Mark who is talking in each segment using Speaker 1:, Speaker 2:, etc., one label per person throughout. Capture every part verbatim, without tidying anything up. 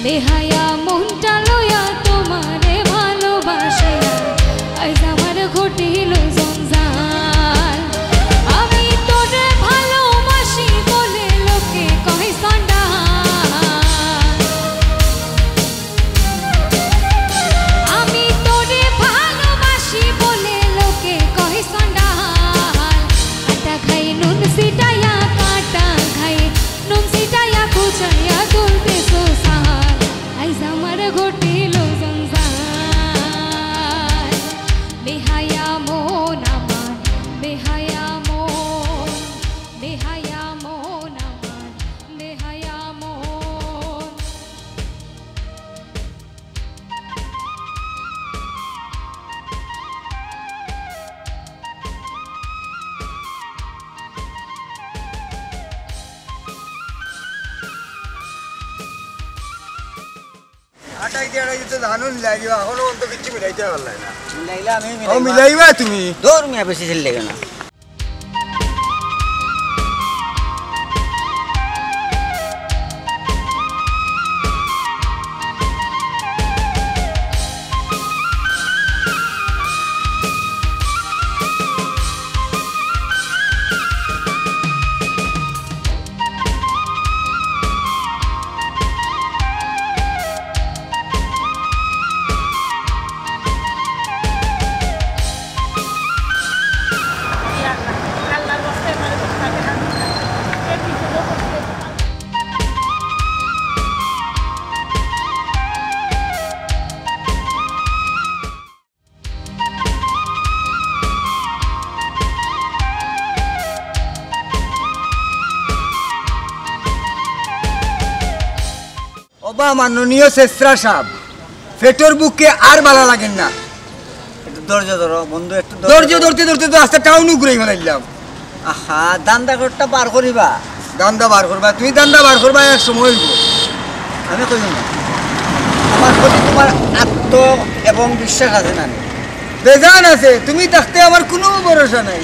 Speaker 1: বেহায়া মনটা লইয়া তোমারে ভালোবাসিয়া আজ আমার ঘটিল জঞ্জাল। আমি তোরে ভালোবাসি বলে লোকে কয় সন্ডাল, আমি তোরে ভালোবাসি বলে লোকে কয় সন্ডাল। কাটা খাই নুন সিটাইয়া কাটা খাই নুন সিটাইয়া কুচাইয়া তুলতে সোসাল আইজ আমার ঘটিল জঞ্জাল। বেহায়া মন আমার বেহায়া মন বেহায়া মন আমার বেহায়া মন।
Speaker 2: আটাই দিয়ে আড়াই দিতে ধানও মিলাই দিবা, এখনো অন্ত কিচ্ছু মিলাইতে পারলাই না।
Speaker 3: মিলাইলা আমি
Speaker 2: ও মিলাইবা তুমি?
Speaker 3: দৌড় মিয়া বেশি ছিল লেগে না।
Speaker 2: অবা মাননীয় শেষরা সাহেব, ফেটোর বুকে আর ভালো লাগেন না।
Speaker 3: একটু ধৈর্য ধরো বন্ধু, একটু
Speaker 2: ধৈর্য ধরতে ধরতে তো আস্তে টাউনও ঘুরে ফেলাইলাম।
Speaker 3: আহা দান্দা ঘরটা পার করিবা।
Speaker 2: দান্দা বার করবা তুমি, দান্দা বার করবা এক সময় হইব।
Speaker 3: আমি কইব না, আমার প্রতি তোমার আত্ম এবং বিশ্বাস আছে না?
Speaker 2: বেজান আছে, তুমি থাকতে আমার কোনো ভরসা নাই।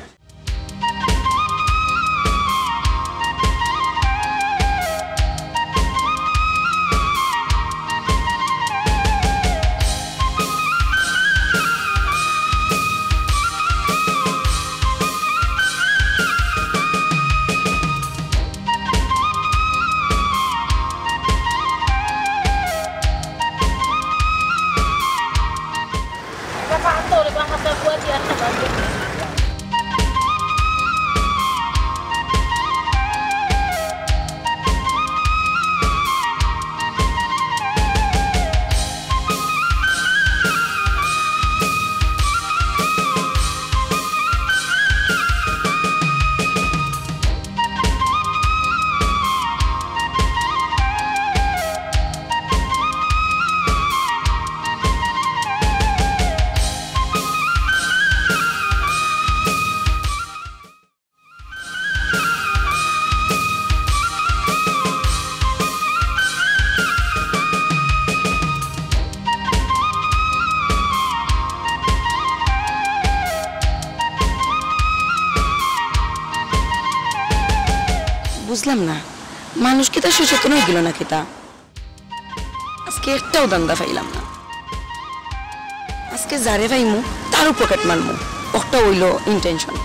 Speaker 4: বুঝলাম না মানুষ কি তা সচেতন হয়ে গেল না খেতা। আজকে একটাও দান্দা পাইলাম না। আজকে যারে পাইমু তারও পকেট মারমু, ওটা হইল ইন্টেনশন।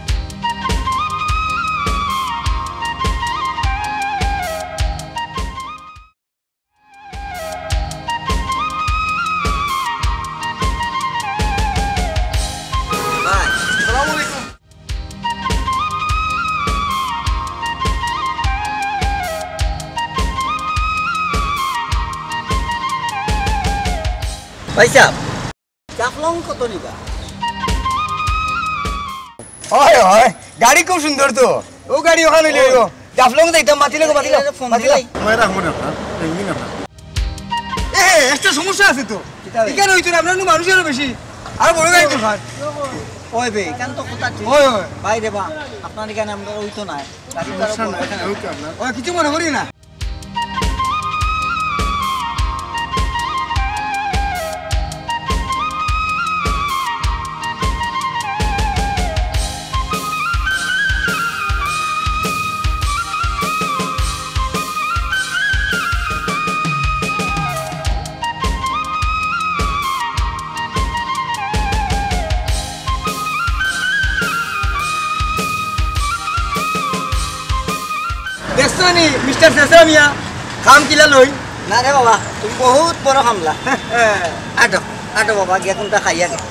Speaker 3: ভাই সাহেব জাফলং কত নিবা?
Speaker 2: হয় হয়, গাড়ি খুব সুন্দর তো। ও গাড়ি ওখানে লইব, জাফলং যাইতাম। মাতিলে গো মাতিলে মাতিলে
Speaker 5: মই রাখবো না আপনার, দেখবি না আপনার।
Speaker 2: এ একটা সমস্যা আছে তো। এখানে হইতো না, আপনার মানুষেরও বেশি আর বড় গাড়ি তো খান।
Speaker 3: ওই বে কেন তো কথা ঠিক।
Speaker 2: হয় হয়
Speaker 3: ভাই দেবা আপনার এখানে আমরা হইতো না, গাড়ি তার
Speaker 5: সমস্যা নাই, ওকে আপনার।
Speaker 2: ও কিছু মনে করি না। মিস্টার শেষরা মিয়া খাম কিলা লই
Speaker 3: না রে বাবা তুমি বহুত বড় খামলা আটো আটো বাবা গিয়া কোনটা খাইয়া গে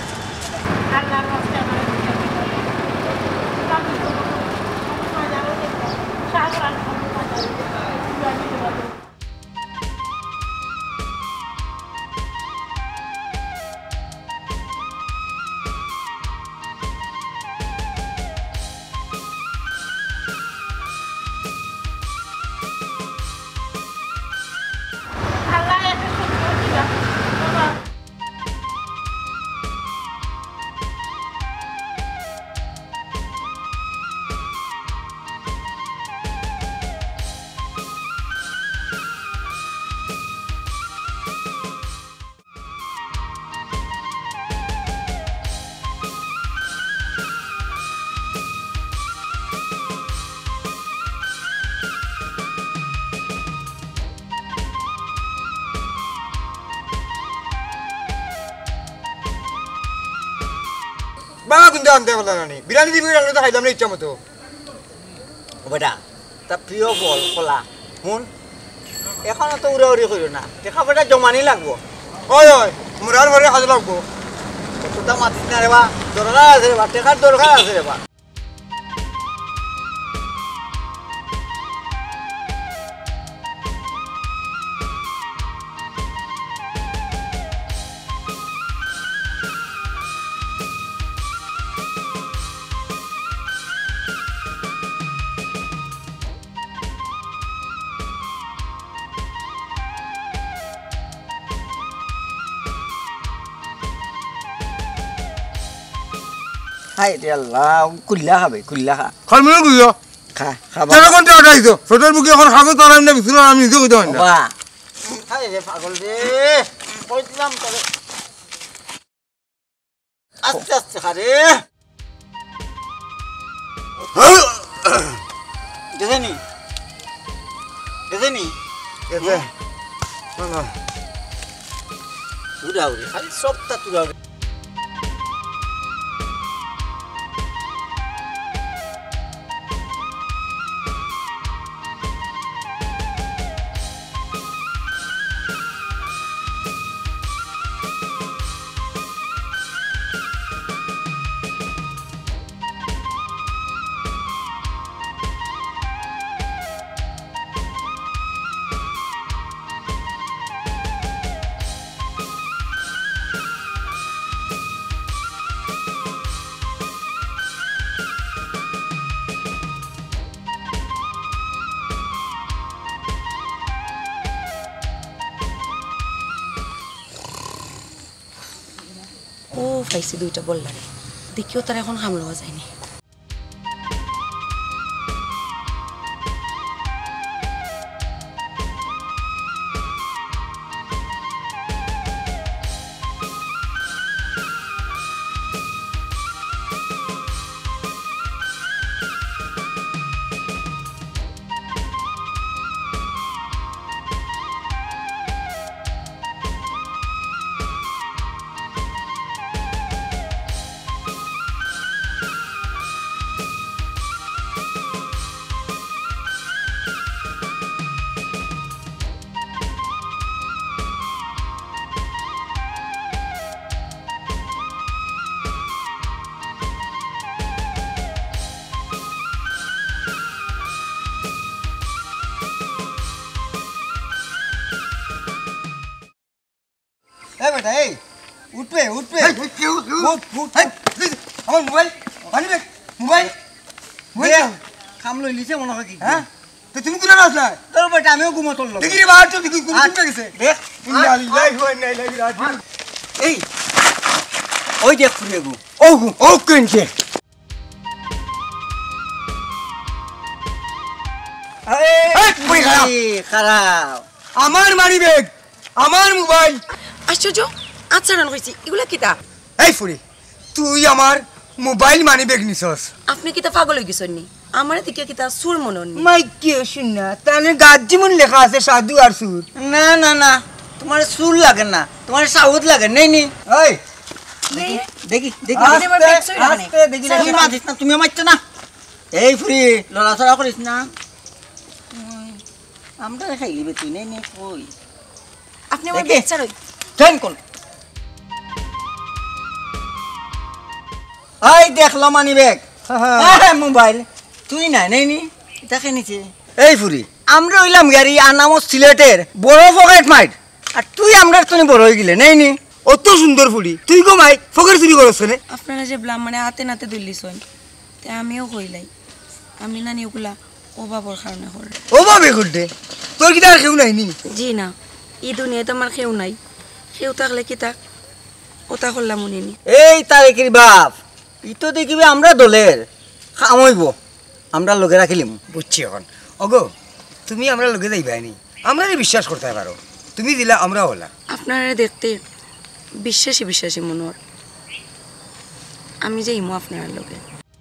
Speaker 2: বাবা কিন্তু আনতে পারলাম না বিরিয়ানি দিবি রাখলে তো খাইলাম না ইচ্ছা মতো
Speaker 3: বেটা তা প্রিয় বল কলা শুন এখনো তো উড়ে উড়ি করিও না দেখা বেটা জমানি লাগবো
Speaker 2: হয় হয় মোর আর ঘরে খাওয়া লাগবো
Speaker 3: তোতা মাতিস না রে বা দরকার আছে রে বা টেকার দরকার আছে রে বা হাই রে আল্লাহ কুল্লা খাবে কুল্লা খা
Speaker 2: খাল মনে গুইও
Speaker 3: খা খাবা
Speaker 2: তেরো ঘন্টা আটাইছো ছোটর মুখে এখন খাবে তো আমি না বিছুনা আমি নিজে কইতে হয় না
Speaker 3: বাবা হাই রে পাগল রে কই দিলাম তবে আস্তে আস্তে খা রে গেছেনি গেছেনি
Speaker 2: এতে না না
Speaker 3: উড়া উড়ি খালি সবটা তুরা
Speaker 4: ও পাইছি দুইটা বললাম দেখিও তার এখন হাম লওয়া যায়নি
Speaker 3: এ বেটা এই উঠবে উঠবে
Speaker 2: কেউ কেউ আমার মোবাইল পানি ব্যাগ মোবাইল মোবাইল
Speaker 3: খাম লই লিছে মনে হয় কি
Speaker 2: হ্যাঁ তো তুমি কোন আসলা
Speaker 3: তোর বেটা আমিও ঘুমো তোর লগে
Speaker 2: দেখি রে বাহার তো দেখি কোন কোন গেছে
Speaker 3: দেখ
Speaker 2: ইন্না লিল্লাহি ওয়া ইন্না ইলাইহি রাজিউন
Speaker 3: এই ওই দেখ ফুলে গু
Speaker 2: ও ও কেনছে এই পুরি খারাপ
Speaker 3: খারাপ
Speaker 2: আমার মানি ব্যাগ আমার মোবাইল
Speaker 4: আশ্চর্য আচ্ছা রান হইছি এগুলা কিতা
Speaker 2: এই ফুরি তুই আমার মোবাইল মানি ব্যাগ নিছস
Speaker 4: আপনি কিতা পাগল হই গেছেন নি আমারে দিকে কিতা সুর মনন নি
Speaker 3: মাই কি শুন না তানে গাজ্জি মন লেখা আছে সাধু আর সুর না না না তোমার সুর লাগে না তোমার সাউথ লাগে নেই নি ওই দেখি দেখি আস্তে আস্তে দেখি দেখি মাতিস না তুমি মারছ না এই ফুরি লড়াছড়া করিস না আমরা খাইলিবে তুই নেই নেই কই
Speaker 4: আপনি আমার
Speaker 3: দেখে।
Speaker 4: বাচ্চা রই
Speaker 3: ট্রেন কোন আই দেখলো মানি ব্যাগ হ্যাঁ মোবাইল তুই না নেই নি দেখে নিচে এই ফুরি আমরা হইলাম গাড়ি আনামো সিলেটের বড় পকেট মাইট আর তুই আমরা তুমি বড় হয়ে গেলে নেই নি
Speaker 2: অত সুন্দর ফুড়ি তুই গো মাই ফকের চুরি করছ নে
Speaker 4: আপনারা যে ব্লাম মানে হাতে নাতে দুলিস তে আমিও কইলাই আমি না নিউগুলা অভাবর কারণে করে
Speaker 2: ও বাবে করতে তোর কি তার কেউ নাই নি
Speaker 4: জি না এই দুনিয়াতে আমার কেউ নাই কেউ থাকলে কি তাক ওটা করলাম উনি নি
Speaker 3: এই তারিখের বাপ ই তো দেখিবে আমরা দলের খামইব আমরা লোকে রাখিলিম
Speaker 2: বুঝছি এখন ওগো তুমি আমরা লোকে যাইবাই নি আমরা বিশ্বাস করতে পারো তুমি দিলা আমরা হলা
Speaker 4: আপনারা দেখতে বিশ্বাসী বিশ্বাসী মনে হয় আমি যে ইমো আপনার লোকে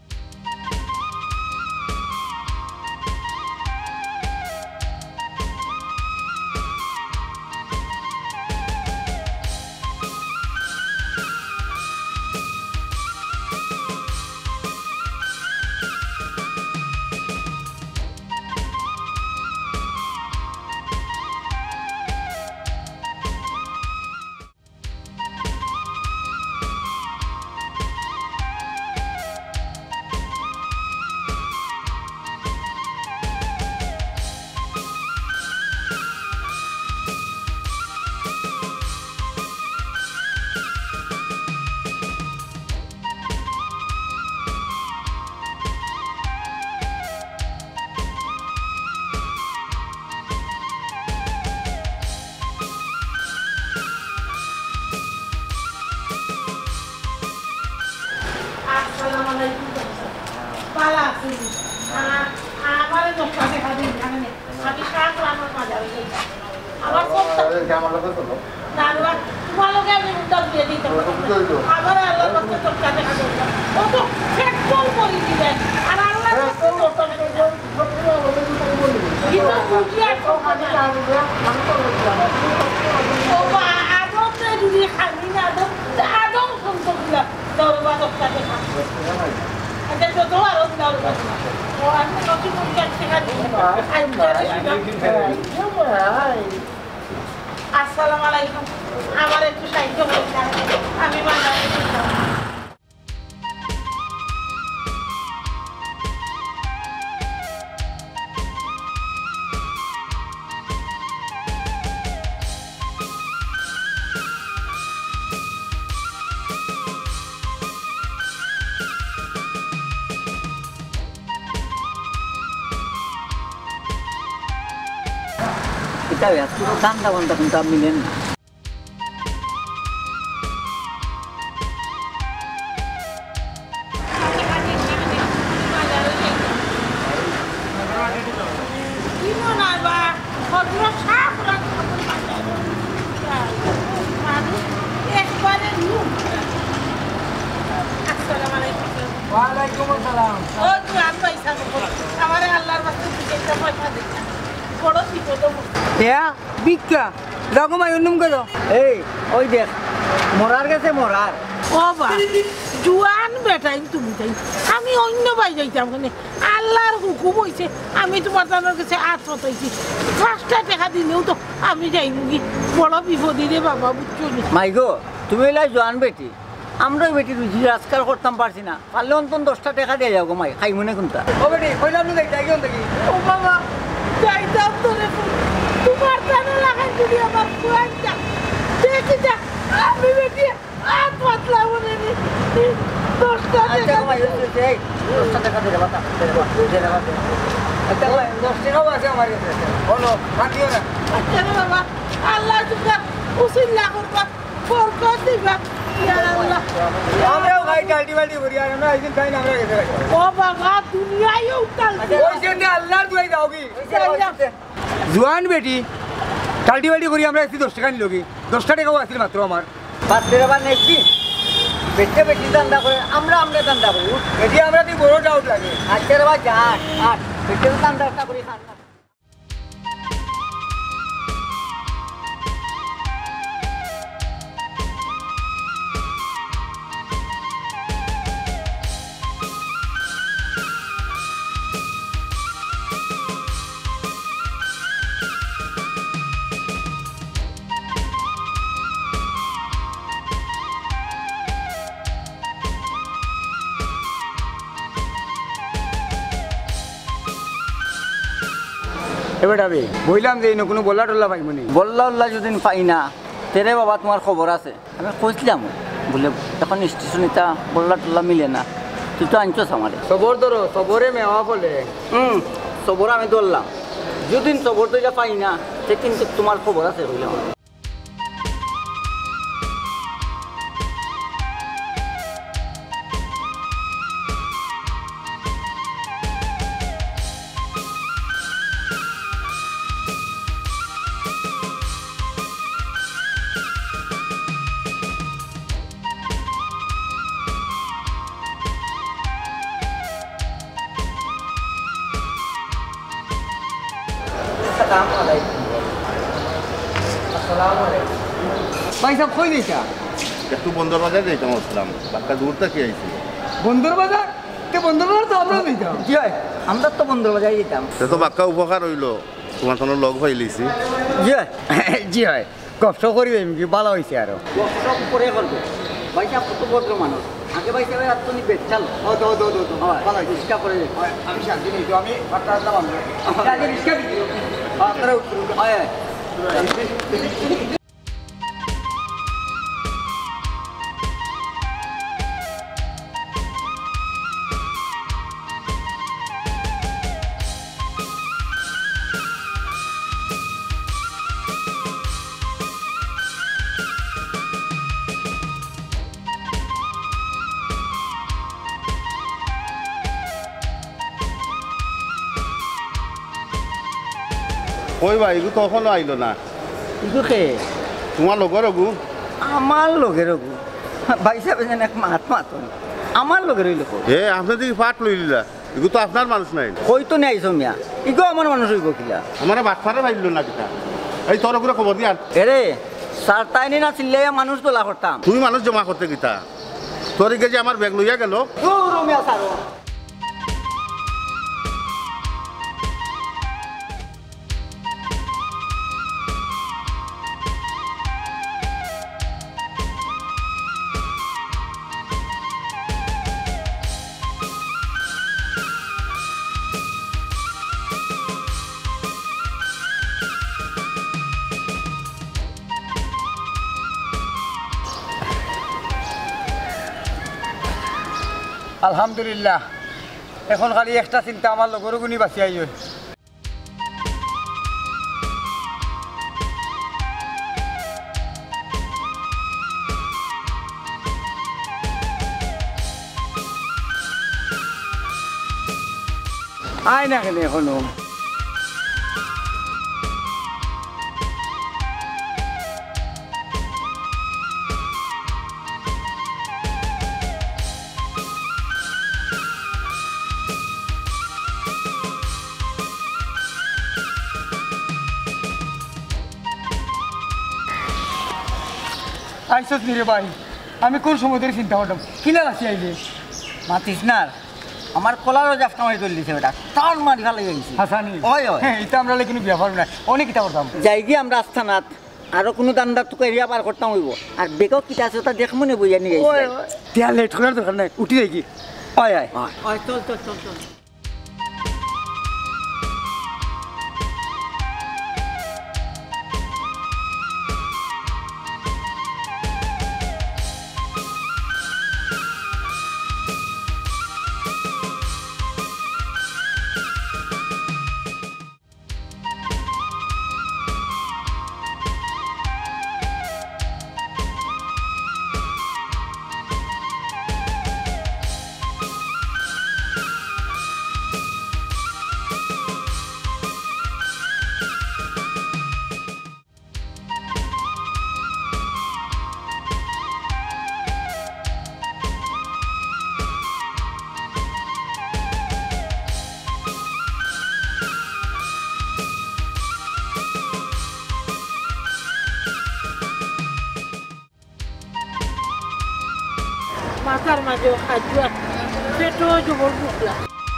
Speaker 6: আসসালামু আলাইকুম আমার একটু সাহায্য করতে আমি বাজারে
Speaker 3: এটা এত দান্দা বান্দা কিন্তু আপনি নেন না
Speaker 2: ভিক্ষা রকম অন্যম করো
Speaker 3: এই ওই দেখ মরার গেছে মরার
Speaker 6: ও বা জুয়ান বেটাই তুমি তাই আমি অন্য বাই যাইতাম মানে আল্লাহর হুকুম হইছে আমি তোমার জানার কাছে আট হতাইছি পাঁচটা টাকা দিলেও তো আমি যাই মুগি বড় বিপদে রে বাবা বুঝছো
Speaker 3: মাই গো তুমি এলাই জোয়ান বেটি আমরা বেটি রুজি রাজকার করতাম পারছি না পারলে অন্তত দশটা টাকা দিয়ে যাও গো মাই খাই মনে কোনটা
Speaker 2: ও বেটি কইলাম না যাই যাই দেখি
Speaker 6: ও বাবা যাইতাম তো রে তোমার জানা লাগাই যদি আমার কুয়ান যা দেখি যা আমি বেটি আট পাতলা মনে নি দশটা
Speaker 3: আচ্ছা
Speaker 6: টাকা
Speaker 3: মাই এই দশটা টাকা দিয়ে দেবা দিয়ে দেবা দিয়ে দেবা
Speaker 2: আচ্ছা ভাই দশ টাকাও আছে আমার কাছে বলো মাতিও না
Speaker 6: আচ্ছা রে বাবা আল্লাহ তুমি উসিল্লা করবা বরকত দিবা ইয়া আল্লাহ
Speaker 2: আমরাও খাই ডালটি বালটি করি আর আমরা একদিন খাই না আমরা গেছে
Speaker 6: ও বাবা দুনিয়ায় উঠাল
Speaker 2: ওই যে আল্লাহর দুয়াই দাও কি জোয়ান বেটি ডালটি বালটি করি আমরা একটু দশ টাকা নিল কি দশটা টাকাও আসছিল মাত্র আমার
Speaker 3: বাদ দিয়ে দেবা নেক্সট বেটে বেটি দান্দা করে আমরা আমরা দান্দা করি
Speaker 2: এটি আমরা তুই বড় ডাউট লাগে
Speaker 3: আজকে রে ভাই আট আট বেটে দান্দা একটা করি খান না
Speaker 2: এবার যাবে বললাম যে এনে কোনো বল্লা টল্লা পাইব নি
Speaker 3: বললা উল্লা যদি পাই না তেরে বাবা তোমার খবর আছে আমি কইছিলাম বলে এখন স্টেশন এটা বললা টল্লা মিলে না তুই তো আনছস আমারে
Speaker 2: সবর ধরো সবরে মেওয়া বলে
Speaker 3: হুম সবর আমি ধরলাম যদি সবর তো এটা পাই না সে কিন্তু তোমার খবর আছে বললাম
Speaker 2: ভাই সাহেব কই দিছা
Speaker 5: একটু বন্দর বাজার যাইতাম আসলাম বাক্কা দূর থেকে আইছি
Speaker 2: বন্দর বাজার তে বন্দর বাজার তো আমরা দিতাম
Speaker 3: কি হয় আমরা তো বন্ধ বাজারে যেতাম
Speaker 5: সে তো বাক্কা উপকার হইলো তোমার কোনো লগ হয়ে লিছি
Speaker 3: জি হয়
Speaker 2: জি হয় কষ্ট করি কি ভালো হয়েছে আরো
Speaker 3: সব করে করবে ভাইসা কত ভদ্র মানুষ আগে ভাইসা ভাই আর তুমি বেচাল
Speaker 2: ও দো দো দো
Speaker 3: ভালো চেষ্টা করে
Speaker 2: আমি শান্তি নেই তো আমি বাট্টা আসলাম আমরা আগে রিস্কা দিও আপনারা উঠুন
Speaker 3: হয় হয়
Speaker 5: কই ভাই এগু তখনও আইলো না
Speaker 3: কিন্তু খে
Speaker 5: তোমার লগর অগু
Speaker 3: আমার লগের গু ভাইসা যেন এক মাত মাতন আমার লগের ওই লোক
Speaker 5: হে আপনি দিকে পাট লই লিলা এগু তো আপনার মানুষ নাই
Speaker 3: হয়তো নেই সমিয়া ইগো আমার মানুষ হইব কিলা
Speaker 5: আমার বাটফারে পাইল না কিতা এই তোর করে খবর দিয়া
Speaker 3: এরে সারতাইনি না চিল্লে মানুষ তোলা করতাম
Speaker 5: তুই মানুষ জমা করতে কিতা তোর যে আমার ব্যাগ লইয়া গেল
Speaker 3: রমিয়া সারো
Speaker 2: আলহামদুলিল্লাহ এখন খালি একটা চিন্তা আমার লগর গুনি বাঁচি আইয় আয় না কেন এখনো আইসত নিরে ভাই আমি কোন সময় ধরে চিন্তা করতাম কিনা আছি আইলে
Speaker 3: মাতিস না আমার কলারও জাফটা মারি তুলে দিছে বেটা টান মারি ভালো গেছি
Speaker 2: হাসানি
Speaker 3: ওই ওই
Speaker 2: হ্যাঁ এটা আমরা কোনো ব্যাপার না অনেক কিতা করতাম
Speaker 3: যাই গিয়ে আমরা আস্থানাত আরো কোনো দান্দার তোকে এরিয়া পার করতাম হইব আর বেকাও কিটা আছে ওটা দেখমু নে বইয়া নিয়ে গেছি
Speaker 2: তিয়া লেট করার দরকার নাই উঠি যাই কি
Speaker 3: ওই ওই ওই চল চল চল চল
Speaker 6: মাথার মাঝে খাদ্য পেটও জবর বুকলা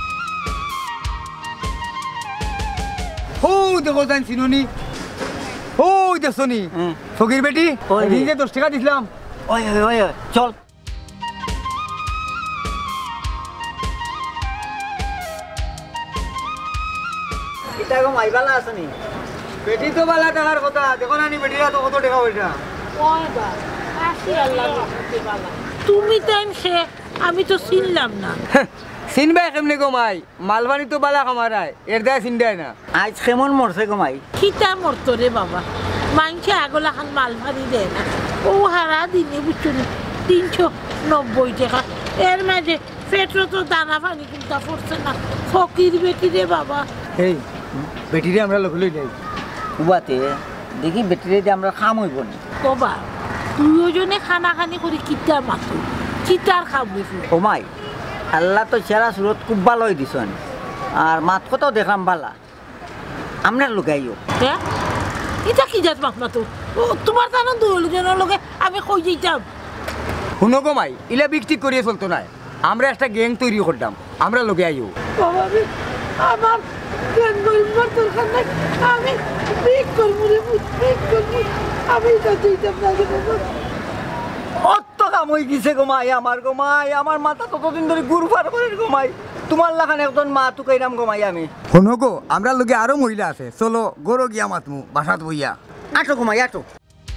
Speaker 2: হো দেখো জান চিনুনি হো দেখছনি ফকির বেটি নিজে দশ টাকা দিছিলাম
Speaker 3: ওই ওই ওই চল কিতা গো মাইবালা আছে নি
Speaker 2: বেটি তো বালা টাকার কথা দেখো না নি বেটিরা তো কত টাকা ওইটা
Speaker 6: ওই বা আসি আল্লাহ রহমতে বালা তুমি তাই সে আমি তো চিনলাম না
Speaker 2: চিনবাই কেমনি কমাই মালবানি তো বালা কামারায় এর দায় চিন্তায় না
Speaker 3: আজ কেমন মরছে গো মাই
Speaker 6: খিতা মরতো রে বাবা মাংসে আগলা খান মাল ভারি দেয় না ও হারা দিনে বুঝছো নি তিনশো নব্বই টাকা এর মাঝে পেট্রো তো দানা পানি কিনতে পড়ছে না ফকির বেটি রে বাবা
Speaker 2: এই বেটিরে আমরা লোক লই যাই
Speaker 3: উবাতে দেখি বেটিরে দিয়ে আমরা খাম হইব না
Speaker 6: কবা দুজনে খানা খানি করে কিতা মাতো কিতার খাবো
Speaker 3: ও মাই আল্লাহ তো চেহারা সুরত খুব ভালো হয়ে দিছেন আর মাত কথাও দেখলাম বালা আপনার লুকাইও
Speaker 6: হ্যাঁ এটা কি জাত মাত মাতো ও তোমার জানো দুজনের লোকে আমি কই যেতাম
Speaker 2: শুনো কমাই ইলা বিক্রি করিয়ে চলতো না আমরা একটা গ্যাং তৈরি করতাম আমরা লোকে আইও
Speaker 6: বাবা রে, আমার জ্ঞান গরিবার দরকার নাই আমি বিক করবো রে বিক করবো আমি এটা যেতাম না রে বাবা
Speaker 3: অত কাম হয়ে গেছে গো মাই আমার গো মাই আমার মাথা ততদিন ধরে গুড় ফার করে গো মাই তোমার লাগান একজন মা তুকাইরাম গো মাই আমি
Speaker 2: শুনো গো আমরা লোকে আরো মহিলা আছে চলো গরো গিয়া মাতমু বাসাত বইয়া
Speaker 3: আটো গো মাই আটো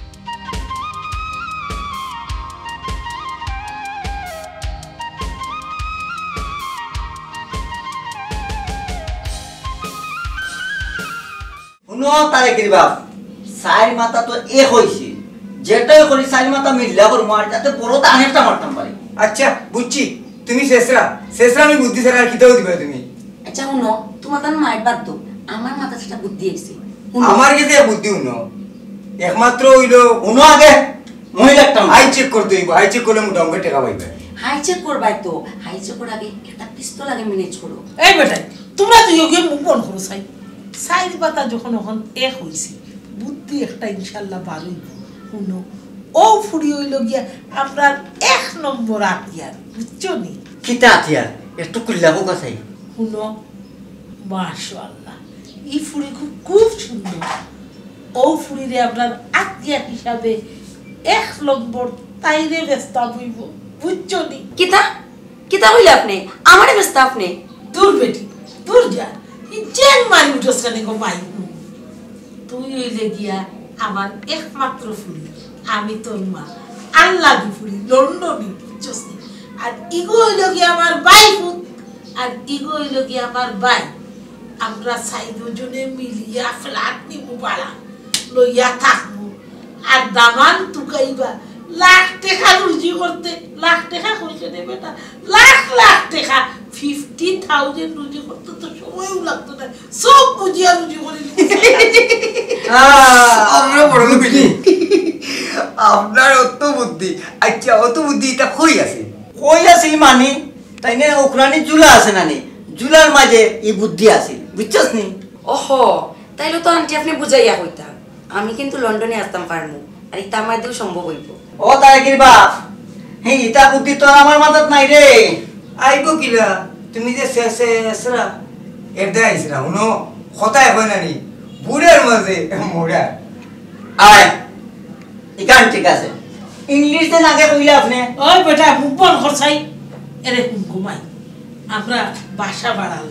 Speaker 3: শুনো তারে কিবা সাইর মাথা তো এক হইছে যেটাই করি সাইর মাথা মিললা কর মার যাতে বড় দানেরটা মারতাম পারি
Speaker 2: আচ্ছা বুঝছি তুমি শেষরা শেষরা আমি বুদ্ধি ছাড়া আর কিতাও দিবে তুমি
Speaker 4: আচ্ছা শুনো তোমার তার মায়ের বাদ তো আমার মাথা সেটা বুদ্ধি এসে
Speaker 2: আমার কাছে বুদ্ধি উনো একমাত্র হইলো
Speaker 3: শুনো আগে মহিলাটা
Speaker 2: হাই চেক করতে হইব হাই চেক করলে মোটামুটি টাকা পাইবে
Speaker 4: হাই চেক করবাই তো হাই চেক করার আগে একটা পিস্তল আগে ম্যানেজ করো
Speaker 6: এই বেটাই তোমরা তো যোগে মুখ বন করো সাই সাইড পাতা যখন ওখান এক হইছে বুদ্ধি একটা ইনশাল্লাহ বাড়ই শুনো ও ফুড়ি হইল গিয়া আপনার এক নম্বর আতিয়ার বুঝছো নি
Speaker 3: কিতা আতিয়ার একটু কুল্লাবো কাছাই
Speaker 6: শুনো মাশাআল্লাহ এই ফুড়ি খুব খুব সুন্দর ও ফুড়িরে আপনার আতিয়া হিসাবে এক নম্বর তাইরে ব্যস্ত হইব বুঝছো নি
Speaker 4: কিতা কিতা হইলে আপনি আমারে ব্যস্ত আপনি
Speaker 6: দূর বেটি দূর যা জেন মারি উঠোস কানে গো মাই তুই হইলে গিয়া আমার একমাত্র ফুড়ি আমি তোর মা আল্লাহ দি ফুড়ি লন্ডনি বুঝছস নি আর ইগো হইল গিয়া আমার ভাই ফুট আর ইগো হইল গিয়া আমার ভাই আমরা চাই দুজনে মিলিয়া ফ্ল্যাট নিবো বাড়া লইয়া থাকবো আর দামান তুকাইবা লাখ টাকা রুজি করতে লাখ টাকা কইছে রে বেটা লাখ লাখ টাকা ফিফটি থাউজেন্ড রুজি করতে তো সময়ও লাগতো না সব বুঝিয়া রুজি করে
Speaker 2: আমরা বড় বুদ্ধি আপনার অত বুদ্ধি আচ্ছা অত বুদ্ধি এটা কই আছে
Speaker 3: কই আছিল মানে তাই না ওকরানি জুলা আছে নানি জুলার মাঝে এই বুদ্ধি আছিল বুঝছস নি
Speaker 4: ওহো তাইলে তো আন্টি আপনি বুঝাইয়া কইতা আমি কিন্তু লন্ডনে আসতাম পারমু আর এটা আমার দিয়েও সম্ভব হইব
Speaker 3: ও তারে কিবা হে ইটা বুদ্ধি তো আমার মাথাত নাই রে
Speaker 2: আইব কিলা তুমি যে শেষে এসরা এরদা আইসরা উনো কথায় হয় না নি বুড়ের মাঝে মোড়া
Speaker 3: আয় ইকান ঠিক আছে ইংলিশ দেন আগে কইলা আপনি
Speaker 6: ওই বেটা মুখ বন করছাই এরকম ঘুমাই আমরা বাসা বাড়াল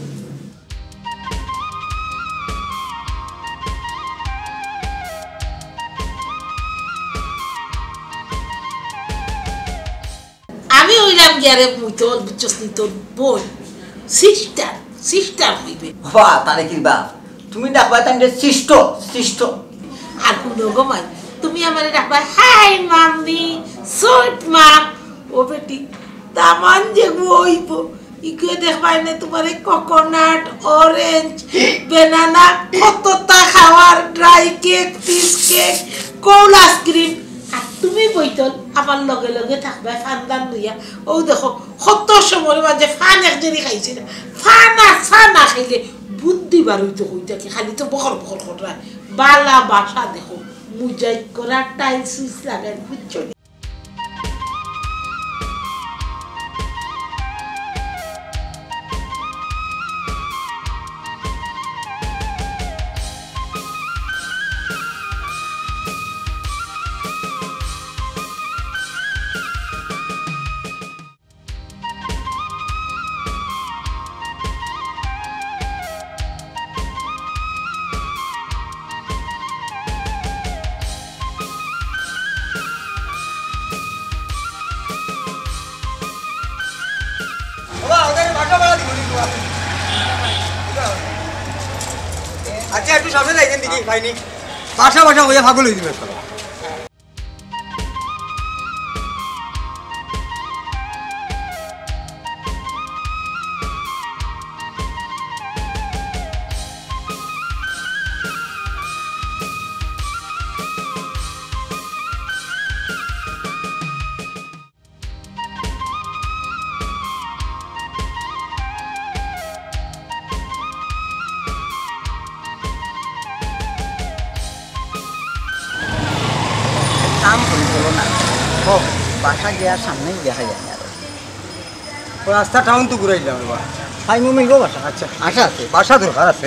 Speaker 6: আমি হইলাম গিয়ারে তোর বুঝছস নি তোর বোন সিস্টার সিস্টার হইবে
Speaker 3: বা তারে কিবা তুমি ডাকবা তাইলে শিষ্ট শিষ্ট
Speaker 6: আর কোনো গমাই তুমি আমারে ডাকবা হাই মাম্মি সুইট মাম ও বেটি দামান যে হইব ইকে দেখবাই না তোমার কোকোনাট অরেঞ্জ বেনানা কতটা খাওয়ার dry cake piece cake cold ice cream আর তুমি বইতল আমার লগে লগে থাকবে ফান্দান লইয়া ও দেখো কত সময় মাঝে ফান একজনই খাইছে না ফানা ফানা খাইলে বুদ্ধি বার হইতে হইতে কি খালি তো বকর বকর করা বালা বাসা দেখো মুজাই করা টাইলস সুইচ লাগাই বুঝছো
Speaker 2: সামনে লাইছেন দেখি পাইনি বাসা বাসা হইয়া পাগল হয়ে দিবে
Speaker 3: কাম করি বলো না ও বাসা গিয়ার সামনেই দেখা যায় না
Speaker 2: রাস্তা টাউন তো ঘুরাইলাম এবার
Speaker 3: হাই মু মিলবো বাসা আচ্ছা আশা আছে
Speaker 2: বাসা দরকার আছে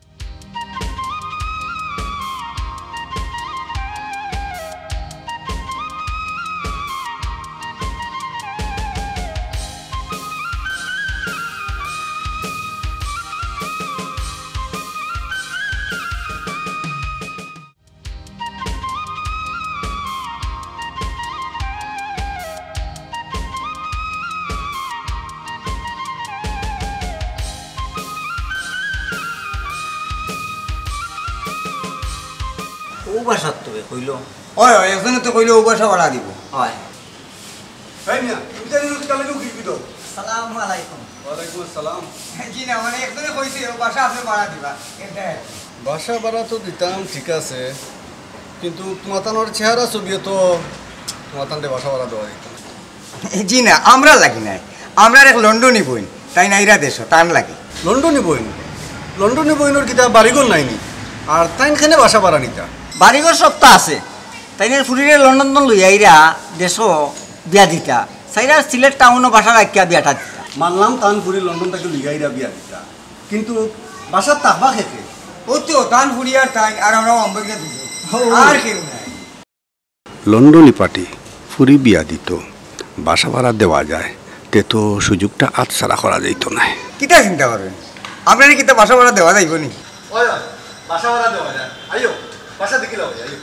Speaker 3: ও বাসার তো কইল
Speaker 2: হয় হয় এখানে তো কইলে ও বাসা ভাড়া দিব
Speaker 3: হয়
Speaker 2: তাই না তুমি জানি কালে ঢুকি দিও
Speaker 3: সালামু আলাইকুম
Speaker 7: ওয়ালাইকুম আসসালাম।
Speaker 2: জি না মানে একজনে কইছে ও বাসা আপনি ভাড়া দিবা এটা
Speaker 7: বাসা ভাড়া তো দিতাম ঠিক আছে, কিন্তু তোমাতানোর চেহারা ছবিও তো তোমাতানতে বাসা ভাড়া দেওয়া দিত না।
Speaker 2: জি না আমরা লাগি নাই আমরা এক লন্ডনি বইন তাই নাইরা দেশ টান লাগে
Speaker 7: লন্ডনে বইন লন্ডনে বইনের কিতা বাড়িঘর নাইনি আর তাইনখানে বাসা ভাড়া নিতা।
Speaker 3: বাড়িঘর সব তো আছে তাই ফুরিরে লন্ডন লই আইরা দেশ বিয়া দিতা সাইরা সিলেট টাউনও বাসা রাখিয়া বিয়াটা দিতা।
Speaker 7: মানলাম তানপুরি লন্ডন থেকে লিগাইরা বিয়া দিতা, কিন্তু বাসার তাকবা খেতে
Speaker 2: ও তো টান ফুরিয়ার তাই আর আমরা অম্বকে দিব আর কেউ নাই।
Speaker 8: লন্ডনি পার্টি ফুরি বিয়া দিত বাসা ভাড়া দেওয়া যায় তে তো সুযোগটা আতসারা করা যাইত না।
Speaker 2: কিতা চিন্তা করবেন আপনার কিতা বাসা ভাড়া দেওয়া যাইব নি?
Speaker 7: বাসা ভাড়া দেওয়া যায়, আইও বাসা দেখিলা আইও।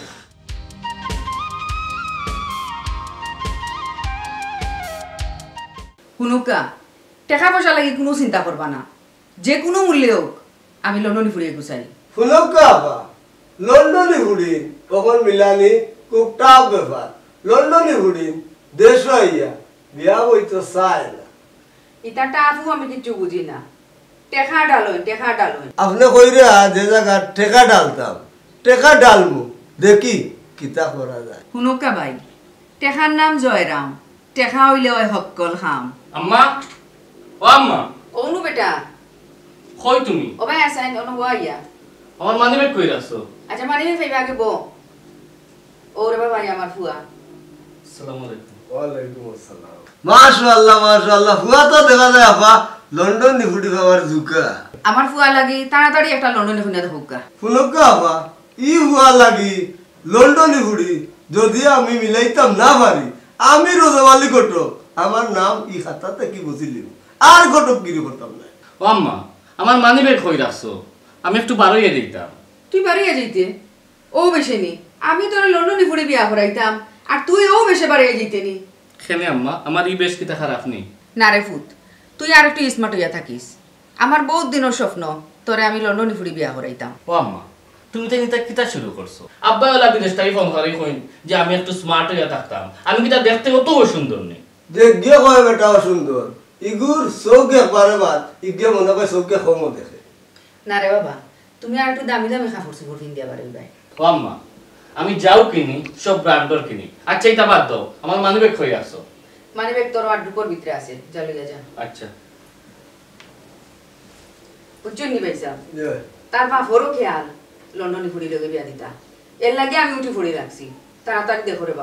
Speaker 4: শুনুকা টেকা পয়সা লাগি কোনো চিন্তা করবা না, যে কোনো মূল্যে হোক আমি লন্ডনে ফুরিয়ে গুছাই।
Speaker 9: শুনকা আপা লন্ডনে ঘুরিন কখন মিলানি খুব টাফ ব্যাপার। লন্ডনে ঘুরিন দেশ হইয়া বিয়া বই তো চায় না।
Speaker 4: এটা টাফু আমি কিছু বুঝি না, টেকা ডালই টেকা ডালই।
Speaker 9: আপনি কইরা যে জায়গা টেকা ডালতাম টেকা ডালমু দেখি কিতা করা যায়।
Speaker 4: শুনুকা ভাই টেকার নাম জয়রাম, টেকা হইলে ওই হকল খাম।
Speaker 10: আম্মা ও আম্মা
Speaker 4: অনু বেটা
Speaker 10: কই তুমি?
Speaker 4: ও ভাই আসাইন অনু ওয়াইয়া
Speaker 10: আমার মানি ব্যাগ কই রাখছো?
Speaker 4: আচ্ছা মানে ফেইবা আগে বো ওরে বাবা আমার ফুয়া।
Speaker 10: আসসালামু আলাইকুম।
Speaker 9: ওয়ালাইকুম আসসালাম। মাশাআল্লাহ মাশাআল্লাহ ফুয়া তো দেখা যায় আপা লন্ডন নি ফুটি খাবার জুকা।
Speaker 4: আমার ফুয়া লাগি তাড়াতাড়ি একটা লন্ডনে ফুনা দেখুকা।
Speaker 9: শুনকা আপা ই ফুয়া লাগি লন্ডনে ফুটি যদি আমি মিলাইতাম না পারি আমি রোজওয়ালি ঘটক আমার নাম ই খাতাতে কি বুঝিলি আর ঘটক গিরি করতাম না।
Speaker 10: ও আম্মা আমার মানি ব্যাগ কই রাখছো? আমি একটু বারইয়ে দিতাম।
Speaker 4: তুই বাড়িয়ে যাইতে ও বেশে নি, আমি তোর লন্ডনে ফুড়ে বিয়া করাইতাম আর তুই ও বেশে বাড়িয়ে যাইতে নি।
Speaker 10: খেলে আম্মা আমার ই বেশ কিতা খারাপ নেই।
Speaker 4: না রে ফুত তুই আর একটু স্মার্ট হইয়া থাকিস। আমার বহুত দিনের স্বপ্ন তোরে আমি লন্ডনে ফুড়ে বিয়া করাইতাম।
Speaker 10: ও আম্মা তুমি তো এটা কিতা শুরু করছো? আব্বা ওলা বিদেশ থেকে ফোন করে কইন যে আমি একটু স্মার্ট হইয়া থাকতাম, আমি কিতা দেখতে কত সুন্দর নেই।
Speaker 9: যে গিয়ে কয় বেটাও সুন্দর ইগুর চৌকে পারে বাদ ইগে মনে করে চৌকে কমও দেখে।
Speaker 4: না রে বাবা তুমি আর একটু দামি দামি কাপড় চোপড় কিন দিয়া পারে ভাই।
Speaker 10: ও আম্মা আমি যাও কিনি সব ব্র্যান্ডর কিনি। আচ্ছা এটা বাদ দাও, আমার মানি ব্যাগ কই রাখছো?
Speaker 4: মানে ব্যাগ তোর আড্ডুকর ভিতরে আছে, যা লইয়া যা।
Speaker 10: আচ্ছা
Speaker 4: বুঝছো নি ভাই সাহেব তার বাপরও খেয়াল লন্ডনে ফুড়ি লগে বিয়া দিতা, এর লাগে আমি উঠি ফুড়ি রাখছি। তাড়াতাড়ি দেখো রে বা।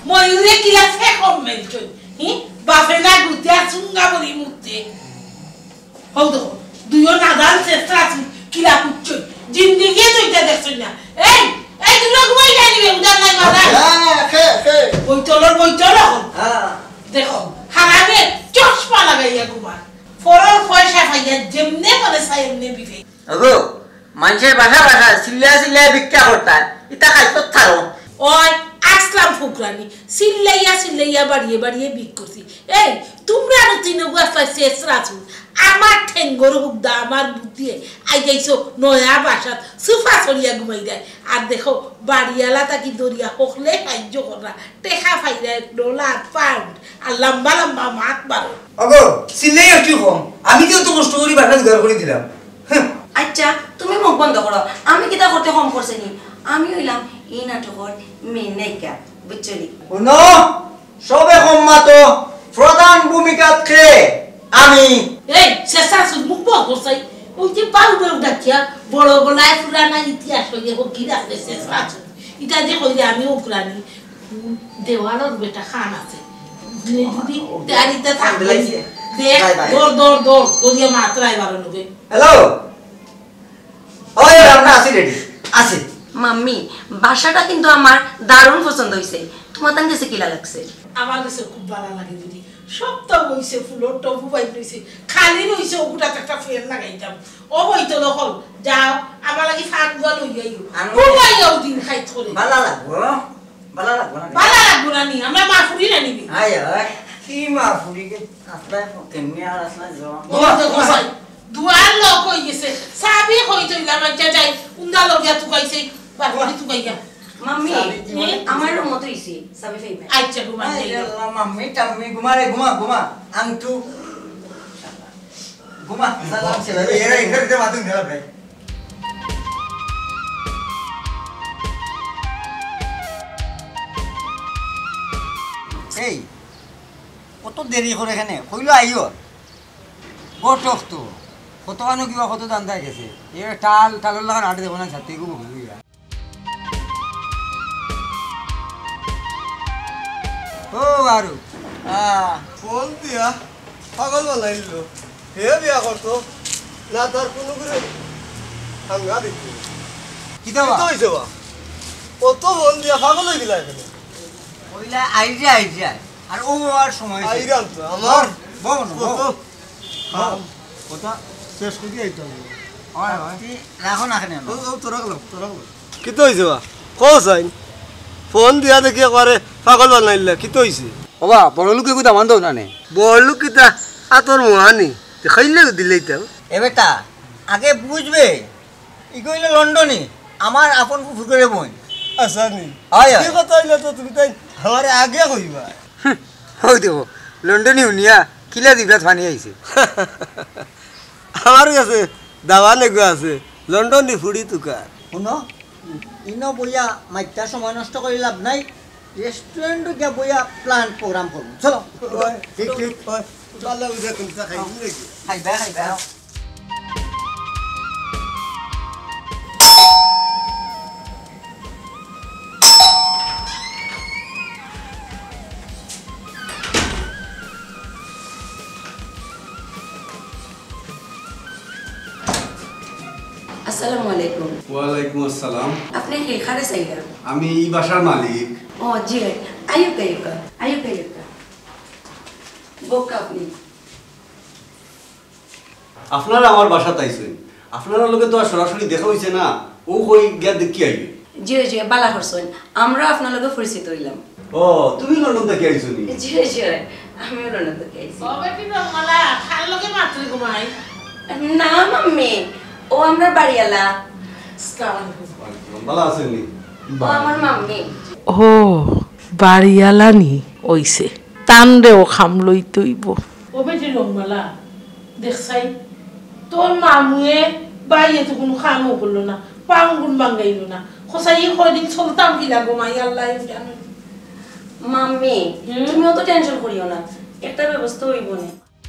Speaker 6: ময়ূরে কিলা ফে কম মেলছই হি বাপে না গুতিয়া চুঙ্গা বলি মুতে হও দেখো দুইও নাদান চেষ্টা আছে কিলা কুচ্ছই জিন্দেগি তুইটা দেখছই না এই এই তুই ঘুমাই যাইবি উদার নাই মারা
Speaker 3: হ্যাঁ খে খে
Speaker 6: ওই তলর বই চল
Speaker 3: হ্যাঁ
Speaker 6: দেখো হারাবে চশমা লাগাইয়া ঘুমা ফরর পয়সা পাইয়া যেমনে মানে সাইমনে বিকে
Speaker 3: আগো মানুষের বাসা বাসা সিল্লা সিল্লা ভিক্ষা করতা ইতা খাইতো থারো
Speaker 6: ওই আসলাম ফুকরানি সিল্লাইয়া সিল্লাইয়া বাড়িয়ে বাড়িয়ে বিক করছি এই তোমরা আর তিন বছর শেষ রাখো আমার ঠেঙ্গর হুকদা আমার বুদ্ধি আই যাইছো নয়া বাসাত সুফা সরিয়া ঘুমাই দেয় আর দেখো বাড়িয়ালা তাকি দরিয়া হকলে সাহায্য করা টেকা ফাইরা ডলার পাউন্ড আর লম্বা লম্বা মাত বারো
Speaker 2: আগো সিলাই একটু কম আমি তো কষ্ট করি বাসা ঘর করে দিলাম
Speaker 4: আচ্ছা তুমি মুখ বন্ধ করো আমি কিটা করতে কম করছি নি আমি হইলাম এই নাটকের মেন নায়িকা বুঝছলি
Speaker 3: শুনো সবে কম্মা তো প্রধান ভূমিকাত খে আমি
Speaker 6: এই শেষা সুদ মুখ বল করছাই ওই যে পাউডার ডাকিয়া বড় গলায় পুরানা ইতিহাস হইয়া হোক কি রাখলে শেষা সুদ এটা যে কইলে আমি উকরানি দেওয়ালের বেটা খান আছে যদি তারিতে থাকলে দেখ দৌড় দৌড় দৌড় দৌড়িয়া মাত্রায় বারো লোকে
Speaker 3: হ্যালো ওই আমরা আসি রেডি আসি
Speaker 4: মাম্মি বাসাটা কিন্তু আমার দারুণ পছন্দ হইছে তোমার তান কাছে কিলা লাগছে
Speaker 6: আমার কাছে খুব ভালো লাগে দিদি সপ্তাহ হইছে ফুলর টপু পাই রইছে খালি রইছে ওগুটা একটা ফের লাগাইতাম ও বইতো লখল যাও আমার লাগি ফান গোল হই যাইও ঘুমাইও দিন খাইত করে
Speaker 3: ভালো লাগবো ভালো লাগবো না
Speaker 6: ভালো লাগবো না নি আমরা মা ফুরি না নিবি
Speaker 3: আয় আয় কি মা ফুরি কে আপনার কেমনে আর আসনা যাও
Speaker 6: ও তো কসাই দুয়ার লোক হই গেছে সাবি হইতো ইলা যা যাই উন্দা লগিয়া তুকাইছে পারবি তুকাইয়া
Speaker 4: মাম্মি আমার মত হইছে সাবি ফাইবা
Speaker 6: আচ্ছা ঘুমা যাই
Speaker 3: আল্লাহ মাম্মি টাম্মি ঘুমা রে ঘুমা ঘুমা আংটু ঘুমা সালাম ছেলে
Speaker 2: এরা ইংরেজিতে মাতুন ধরা ভাই
Speaker 3: এই কত দেরি করে এখানে কইলো আইও বটক তো কত কানো কিবা কত দান্দাই গেছে এ টাল টালের লাগান আটে দেবো না ছাত্রী গো বকিয়া ও আরু
Speaker 9: আহ ফোন দিয়া পাগল বানাইলো হে বিয়া করতো না তার কোনো করে হাঙ্গা দেখি
Speaker 3: কি দাও
Speaker 9: তো হইছে বা কত ফোন দিয়া পাগল হই গিলা এখানে
Speaker 3: কইলা আইজা আইজা আর ও আর সময়
Speaker 9: আইরাম তো আমার
Speaker 3: বল বল
Speaker 9: হ্যাঁ কথা শেষ করে আইতাম
Speaker 3: হয় হয় রাখো না কেন
Speaker 9: ও ও তোরা গেল তোরা গেল কি তো হইছে বা কোসাইন ফোন দিয়া দেখি করে পাগল বানাইলা কি তো হইছে
Speaker 3: বাবা বড় লোকে কই দামান দাও না নে
Speaker 9: বলু কিতা আতর মুহানি খাইলে দিলেই তো
Speaker 3: এ বেটা আগে বুঝবে ই কইলে লন্ডনে আমার আপন ফুফুর করে বোন
Speaker 9: আসানি
Speaker 3: আয়
Speaker 9: কি কথা হইলো তো তুমি তাই আমারে আগে কইবা
Speaker 3: হই দেবো লন্ডনে উনিয়া কিলা দিবরা ফানি আইছে
Speaker 9: আমার কাছে দাওয়া নেগো আছে লন্ডনে ফুড়ি তুকা
Speaker 3: শুনো ইনো বইয়া মাইটা সময় নষ্ট করে লাভ নাই রেস্টুরেন্ট গিয়া বইয়া প্ল্যান প্রোগ্রাম করব চলো
Speaker 9: ঠিক ঠিক হয় চলো উদে তুমি খাই নাকি
Speaker 3: খাইবা খাইবা
Speaker 4: আসসালামু আলাইকুম
Speaker 8: ওয়ালাইকুম আসসালাম
Speaker 4: আপনি এখানে চাইলেন
Speaker 8: আমি এই বাসার মালিক
Speaker 4: ও জি আয়ুক আয়ুক আয়ুক আয়ুক বোকা আপনি
Speaker 7: আপনারা আমার বাসা তাইছেন আপনারা লোকে তো আর সরাসরি দেখা হইছে না ও কই গিয়া দেখি আইবে
Speaker 4: জি জি বালা করছেন আমরা আপনার লগে পরিচিত হইলাম
Speaker 7: ও তুমি লন্ডন থেকে আইছো নি
Speaker 4: জি জি আমিও লন্ডন থেকে আইছি
Speaker 6: সবে কি রঙলা খাল লগে মাত্রই ঘুমাই
Speaker 4: না মাম্মি ও আমরা বাড়িয়ালা
Speaker 7: ভালো আছেন নি
Speaker 4: ও আমার মাম্মি
Speaker 6: ও বাড়িয়ালা নি ওইছে টানরেও খাম লই তৈব ও বেটি রঙলা দেখছাই তোর মামুয়ে বাইয়ে তো কোনো খামও করলো না পাঙ্গুন বাঙ্গাইলো না খোসাই কয়দিন চলতাম কিলা ঘুমাই আল্লাহ জানো
Speaker 4: মাম্মি তুমি অত টেনশন করিও না একটা ব্যবস্থা হইব না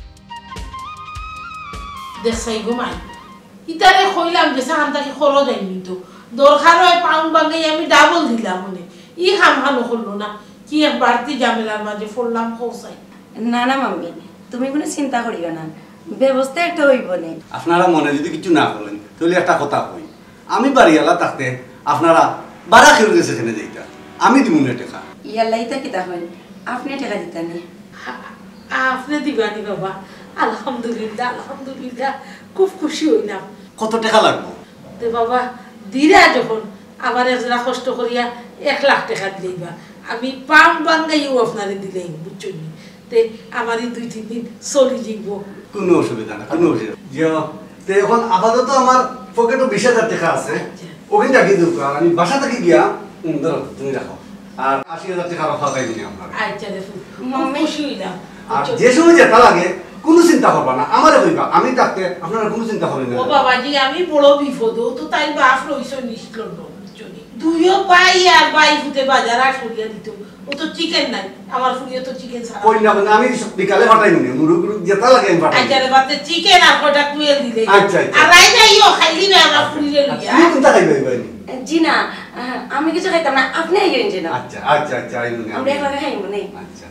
Speaker 6: দেখছাই ঘুমাই ইতারে কইলাম যে সাহান তাকে খরচ দেয়নি তো দরকার হয় পাউন্ড বাঙ্গাই আমি ডাবল দিলাম মনে ই খাম খানো করলো না কি এক বাড়তি ঝামেলার মাঝে পড়লাম হোসাই।
Speaker 4: না না মাম্মি, তুমি কোনো চিন্তা করিও না, ব্যবস্থা একটা হইব না।
Speaker 7: আপনারা মনে যদি কিছু না করেন তাহলে একটা কথা কই, আমি বাড়িওয়ালা থাকতে আপনারা বাড়া খেয়ে গেছে সেখানে যাইতা, আমি দিব না টাকা।
Speaker 4: ইয়াল্লাইতা কিতা হয়, আপনি টাকা দিতানি?
Speaker 6: আপনি দিবানি বাবা? আলহামদুলিল্লাহ আলহামদুলিল্লাহ, খুব খুশি হইলাম।
Speaker 7: কত টাকা লাগবে?
Speaker 6: তে বাবা দিরা যখন আমার একজনা কষ্ট করিয়া এক লাখ টাকা দিলেইবা, আমি পাম বাঙ্গাইও আপনারে দিলেই বুঝছেন। তে আমারই দুই তিন দিন চলি যাইব।
Speaker 7: কোনো অসুবিধা না, কোনো অসুবিধা তে এখন আপাতত আমার পকেটে বিশ হাজার টাকা আছে, ওখানে রাখি দেবো। আমি বাসা থেকে গিয়া ধরো তুমি রাখো, আর আশি হাজার টাকা রাখা পাই দিনি আপনার।
Speaker 6: আচ্ছা দেখুন খুশি হইলাম।
Speaker 7: আর যে সময় যেটা লাগে কোনো চিন্তা করবা না, আমারে কইবা, আমি থাকতে আপনারা কোনো চিন্তা করবেন না।
Speaker 6: ও বাবাজি আমি বড় বিপদ, ও তো তাই বাপ রইছো নিষ্কল বুঝছনি। দুইও পাই আর বাই ফুটে বাজার আর সরিয়া দিত, ও তো চিকেন নাই, আমার ফুরিয়ে তো চিকেন ছাড়া।
Speaker 7: কই না না, আমি বিকালে ফাটাই নি, মুরু মুরু যেটা লাগে আমি ফাটাই।
Speaker 6: আচ্ছা রে বাতে চিকেন আর কটা কুয়েল দিলে।
Speaker 7: আচ্ছা আচ্ছা।
Speaker 6: আর রাই যাইও খাইলি না আমরা ফুরিয়ে লইয়া।
Speaker 7: তুমি কোনটা খাইবে ভাই?
Speaker 4: জি না, আমি কিছু খাইতাম না, আপনি আইবেন জি না।
Speaker 7: আচ্ছা আচ্ছা আচ্ছা, আইবো না।
Speaker 4: আমরা একলা খাইবো না।
Speaker 7: আচ্ছা।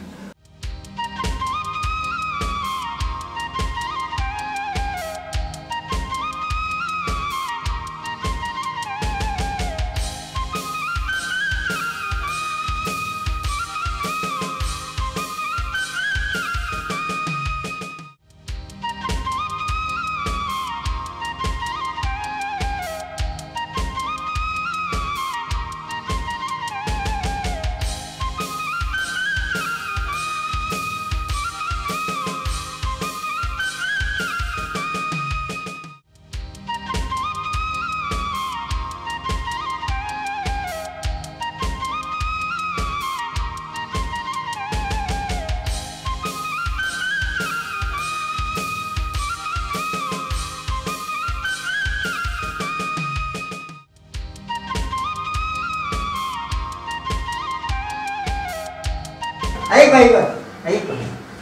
Speaker 3: Ayo Pak, ayo Pak. Ayo Pak.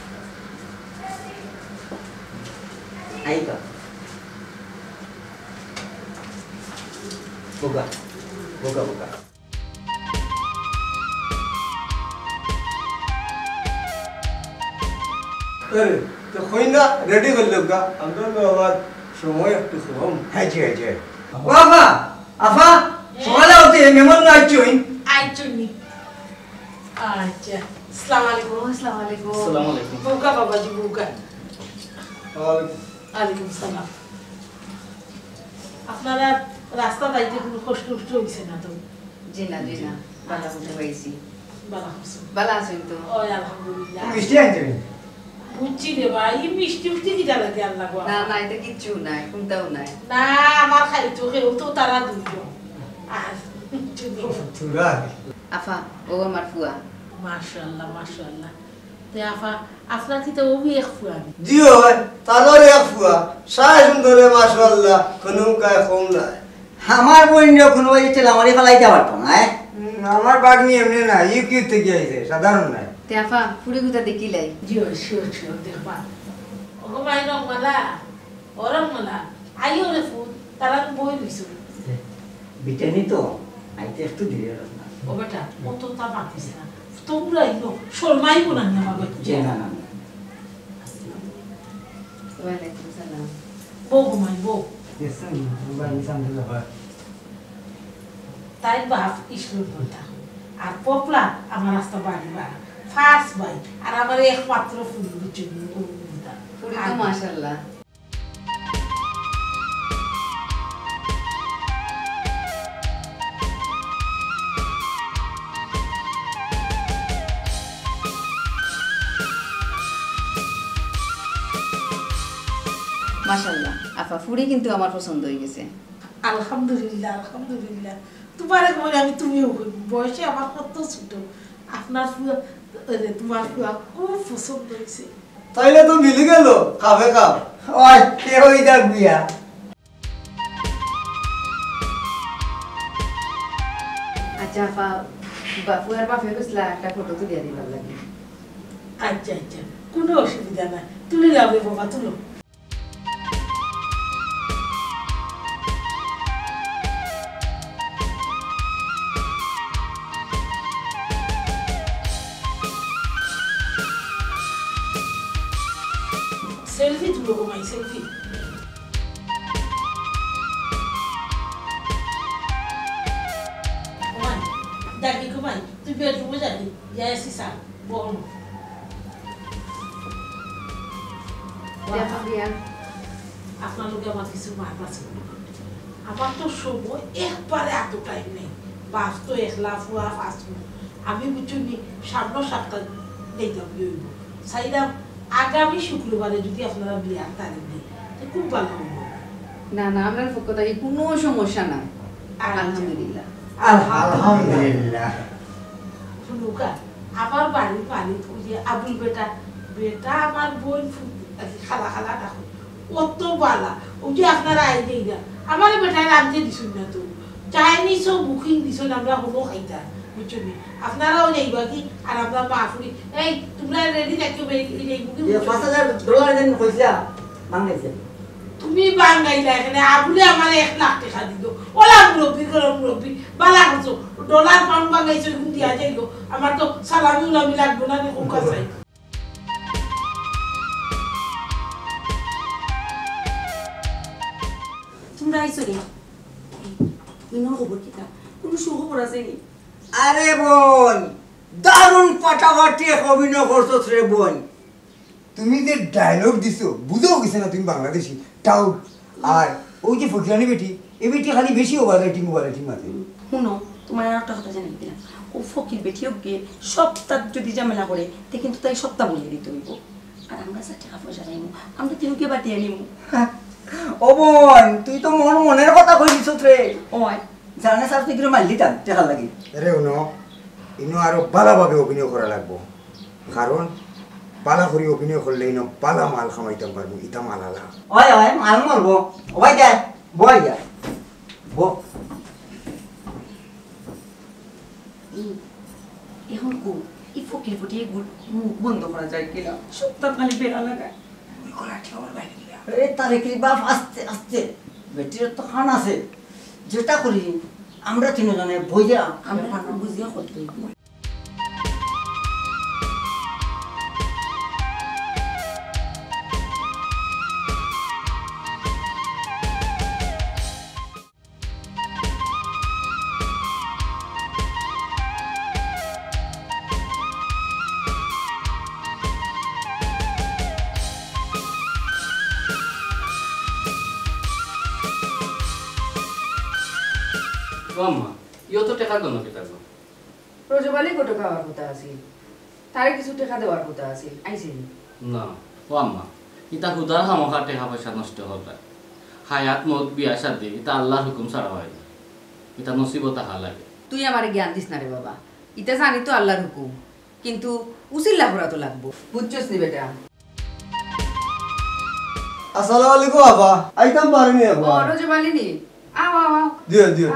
Speaker 3: Ayo Pak. Buka. Buka, buka.
Speaker 9: আরে তো কই না রেডি করল গা, আমরা তো আবার সময় একটু কম।
Speaker 2: হ্যাঁ জি হ্যাঁ জি। ও আফা, আফা সকালে উঠে মেমন না আইছুই?
Speaker 6: আইছুনি। আচ্ছা আসসালামু আলাইকুম।
Speaker 4: আসসালামু আলাইকুম।
Speaker 10: আসসালামু আলাইকুম।
Speaker 6: বুকা বাবাজি বুকা।
Speaker 9: আর
Speaker 6: আলাইকুম সালাম। আপনারা রাস্তা যাইতে কোনো কষ্ট কষ্ট হইছে না তো?
Speaker 4: জি না জি না, বালা বুঝে পাইছি।
Speaker 6: বালা হইছে।
Speaker 4: বালা আছেন তো?
Speaker 6: ওই আলহামদুলিল্লাহ।
Speaker 2: মিষ্টি আনছুই?
Speaker 6: বুঝছি রে ভাই, এই মিষ্টি মিষ্টি কি জ্বালা দিয়ে আল্লাহ গো।
Speaker 4: না না, এটা কিচ্ছু নাই, কোনটাও নাই।
Speaker 6: না আমার খাইতো কেউ তো তারা দুইজন। আর
Speaker 2: তুরা
Speaker 4: আফা, ও আমার ফুয়া।
Speaker 6: মাশাআল্লাহ মাশাআল্লাহ। তে আফা আপনার কি তো ওবি এক ফুয়া?
Speaker 9: জি হয়, তারও এক ফুয়া, সাই সুন্দরে মাশাআল্লাহ, কোনো গায়ে কম নাই।
Speaker 3: আমার বোন যখন ওই ছিল আমারই ফেলাইতে পারতো না।
Speaker 2: আমার বাগনি এমনি না, ইউকিউ থেকে আইছে, সাধারণ না।
Speaker 4: তে আফা ফুড়ি গুতা দেখিলাই?
Speaker 6: জি হয়, শিওর শিওর দেখবা। ওগো ভাই রংমালা, ও রংমালা, আইও রে ফুল, তারা বই লইছো।
Speaker 3: বিটেনি তো আইতে একটু ধীরে রাখনা।
Speaker 6: ও বেটা, ও তো তা মাতিছে না। তোমরা ইনো শর্মাইব না আমার বাচ্চা।
Speaker 3: জি না না।
Speaker 4: ওয়ালাইকুম সালাম।
Speaker 6: বউ ঘুমাই বউ।
Speaker 2: এসন মোবাইল সামনে লাগা।
Speaker 6: তাই বাপ স্কুল পড়তা। আর পপলা আমার রাস্তা বাড়ি বাড়া। ফার্স্ট বাই, আর আমার একমাত্র ফুল বুঝছি বুঝতা।
Speaker 4: ফুড়ি তো মাশাআল্লাহ। মাশাআল্লাহ আফা, ফুড়ি কিন্তু আমার পছন্দ হয়ে গেছে।
Speaker 6: আলহামদুলিল্লাহ আলহামদুলিল্লাহ। তোমার বলে আমি তুমিও কইব, বয়সে আমার কত ছোট। আপনার ফুয়া তোমার ফুয়া খুব পছন্দ হয়েছে।
Speaker 9: তাইলে তো মিলে গেল, কাফে কাপ।
Speaker 2: ওই কে হই দা বিয়া?
Speaker 4: আচ্ছা আফা, ফুয়ার বাপে কইলা একটা ফটো তো দিয়া দিবার লাগে।
Speaker 6: আচ্ছা আচ্ছা, কোনো অসুবিধা নাই, তুলে যাবে বাবা, তুলো। সেলফি তুলো গো মাই সেলফি ওমান ডাকি গো মাই তুই বেডরুমে যাবি যাই আসি স্যার বল আপনার লোকে আমার কিছু মাপ আছে আমার তো সময় একবারে এত টাইম নেই বাস তো একলা ফুয়া ফাস্ট আমি বুঝুনি সামনে সপ্তাহ দেখতাম বিয়ে চাইলাম আগামী শুক্রবারে যদি আপনারা বিয়ার তারিখ নেই খুব ভালো হইব
Speaker 4: না না আপনার পক্ষ থেকে কোনো সমস্যা নাই আলহামদুলিল্লাহ
Speaker 2: আলহামদুলিল্লাহ
Speaker 6: শুনুকা আমার বাড়ির পানি ওই যে আবুল বেটা বেটা আমার বোন খালা খালা রাখো অত বালা ওই যে আপনারা আই দেই না আমার বেটায় রাঁধতে দিছুন না তো চাইনিজও বুকিং দিছুন আমরা হবো খাইতা বুঝছেন আপনারাও যাইবা কি আর আমরা মাফুরি এই তোমরা রেডি থাকো এই বুকিং
Speaker 3: পাঁচ হাজার ডলার দেন কইলা মাঙ্গাইছে
Speaker 6: তুমি বাঙ্গাইলা এখানে আবুলে আমার এক লাখ টাকা দিল ওলা মুরব্বী করে মুরব্বী বালা করছো ডলার পাউন্ড বাঙ্গাইছো এখন দিয়া যাইলো আমার তো সালামি উলামি লাগবো না রে কোকা চাই
Speaker 4: তোমরা আইছো রে ইনো খবর কিটা কোনো সুখবর আছে নি
Speaker 3: আরে বোন দারুণ পাটাপাটি অভিনয় করছো রে বোন
Speaker 2: তুমি যে ডায়লগ দিছো বুঝেও গেছে না তুমি বাংলাদেশি তাও আর ওই যে ফকিরানি বেটি এই বেটি খালি বেশি ওভার রেটিং ওভার রেটিং আছে
Speaker 4: শুনো তোমার আর একটা কথা জানাই দিলাম ও ফকির বেটিও গিয়ে সপ্তাহ যদি ঝামেলা করে তে কিন্তু তাই সপ্তাহ বলিয়ে দিতে হইব আর আমরা যা টাকা পয়সা চাইমু আমরা তিনকে বাতিয়ে নিমু
Speaker 3: ও বোন তুই তো মন মনের কথা কইছিস রে
Speaker 4: ওই
Speaker 3: জানে স্যার তুই কিরম মাল দিতাম টাকা লাগি
Speaker 2: রে উনো ইনো আরো ভালোভাবে অভিনয় করা লাগবো কারণ পালা করে অভিনয় করলে ইনো পালা মাল খামাইতাম পারবো ইতা মাল আলা
Speaker 3: ওই ওই মাল মারবো ওই যা বই যা বো
Speaker 4: এখন কো এই ফকির বেটি এগুলো মুখ বন্ধ করা যায় কিনা সপ্তাহ খালি বেড়া লাগায় ওই কলাটি আমার বাইরে দিলা
Speaker 3: এ তারে কি বাপ আস্তে আস্তে বেটির তো খান আছে যেটা করি আমরা তিনজনে বইয়া
Speaker 4: আমরা খানা বুঝিয়া করতে হইব
Speaker 10: আম্মা ইও তো টাকা দনো কি থাকবো
Speaker 4: রোজবালি কত খাওয়ার কথা আছিল তারে কিছু টাকা দেওয়ার কথা আছিল আইছিল
Speaker 10: না ও আম্মা ইতা হুদার খামোখা টাকা পয়সা নষ্ট হবে হায়াত মত বিয়া শাদি ইতা আল্লাহর হুকুম ছাড়া হয় না ইতা নসিবত হা লাগে
Speaker 4: তুই আমারে জ্ঞান দিস না রে বাবা ইতা জানি তো আল্লাহর হুকুম কিন্তু উসিল্লা করা তো লাগবো বুঝছস নি বেটা
Speaker 9: আসসালামু আলাইকুম বাবা আইতাম পারিনি
Speaker 4: ও
Speaker 9: একবার
Speaker 4: রোজবালি নি আও আও আও
Speaker 9: দিও দিও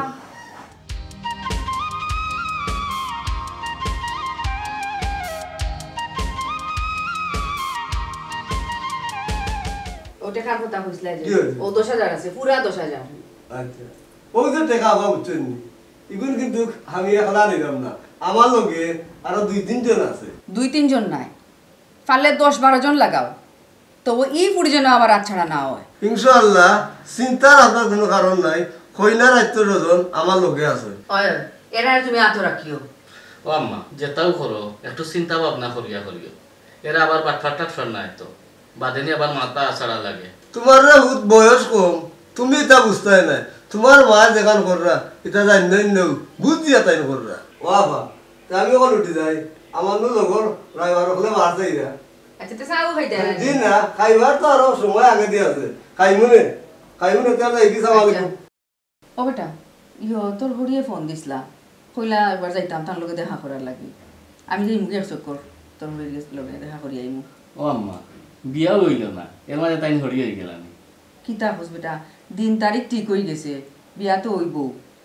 Speaker 4: ও টাকার কথা কইছলা যে
Speaker 9: জি, জি।
Speaker 4: ও দশ হাজার আছে পুরা দশ হাজার
Speaker 9: আচ্ছা ওই যে টাকা আবার বুঝছেন এগুলো কিন্তু আমি একলা নিলাম না আমার লগে আরো দুই তিনজন আছে
Speaker 4: দুই তিনজন নাই পারলে দশ বারো জন লাগাও তো এই পুরি যেন আবার আট ছাড়া না হয়
Speaker 9: ইনশাআল্লাহ চিন্তার আপনার কোনো কারণ নাই কইনা রাত্য রজন আমার লগে আছে
Speaker 4: এরা তুমি আত রাখিও
Speaker 10: ও আম্মা যেটাও করো একটু চিন্তা ভাবনা করিয়া করিও এরা আবার বাটফাট টাটফাট নাই তো বাদেনি আবার মাথা ছাড়া লাগে
Speaker 9: তোমার বহুত বয়স কম তুমি এটা বুঝতে নাই তোমার মা যেখান কররা এটা জানি নেও বুঝিয়া তাই কররা ও বাবা আমি ওখানে উঠি যাই আমার নো লগর ড্রাইভার হলে মার যাই না
Speaker 4: আচ্ছা তো সাউ হইতা
Speaker 9: জি না খাইবার তো আরো সময় আগে দিয়ে আছে খাইমুনে খাইমুনে তাহলে এই সালাম আলাইকুম
Speaker 4: ও বেটা ইয়ো তোর হরিয়ে ফোন দিছলা কইলা একবার যাইতাম তার লগে দেখা করার লাগি আমি যাই মুখে চক্কর তোর হরিয়ে লগে দেখা করি আইমু
Speaker 10: ও আম্মা বিয়া হইল না এর মাঝে তাই হরি হয়ে গেলাম
Speaker 4: কিতা হস বেটা দিন তারিখ ঠিক হয়ে গেছে বিয়া তো হইব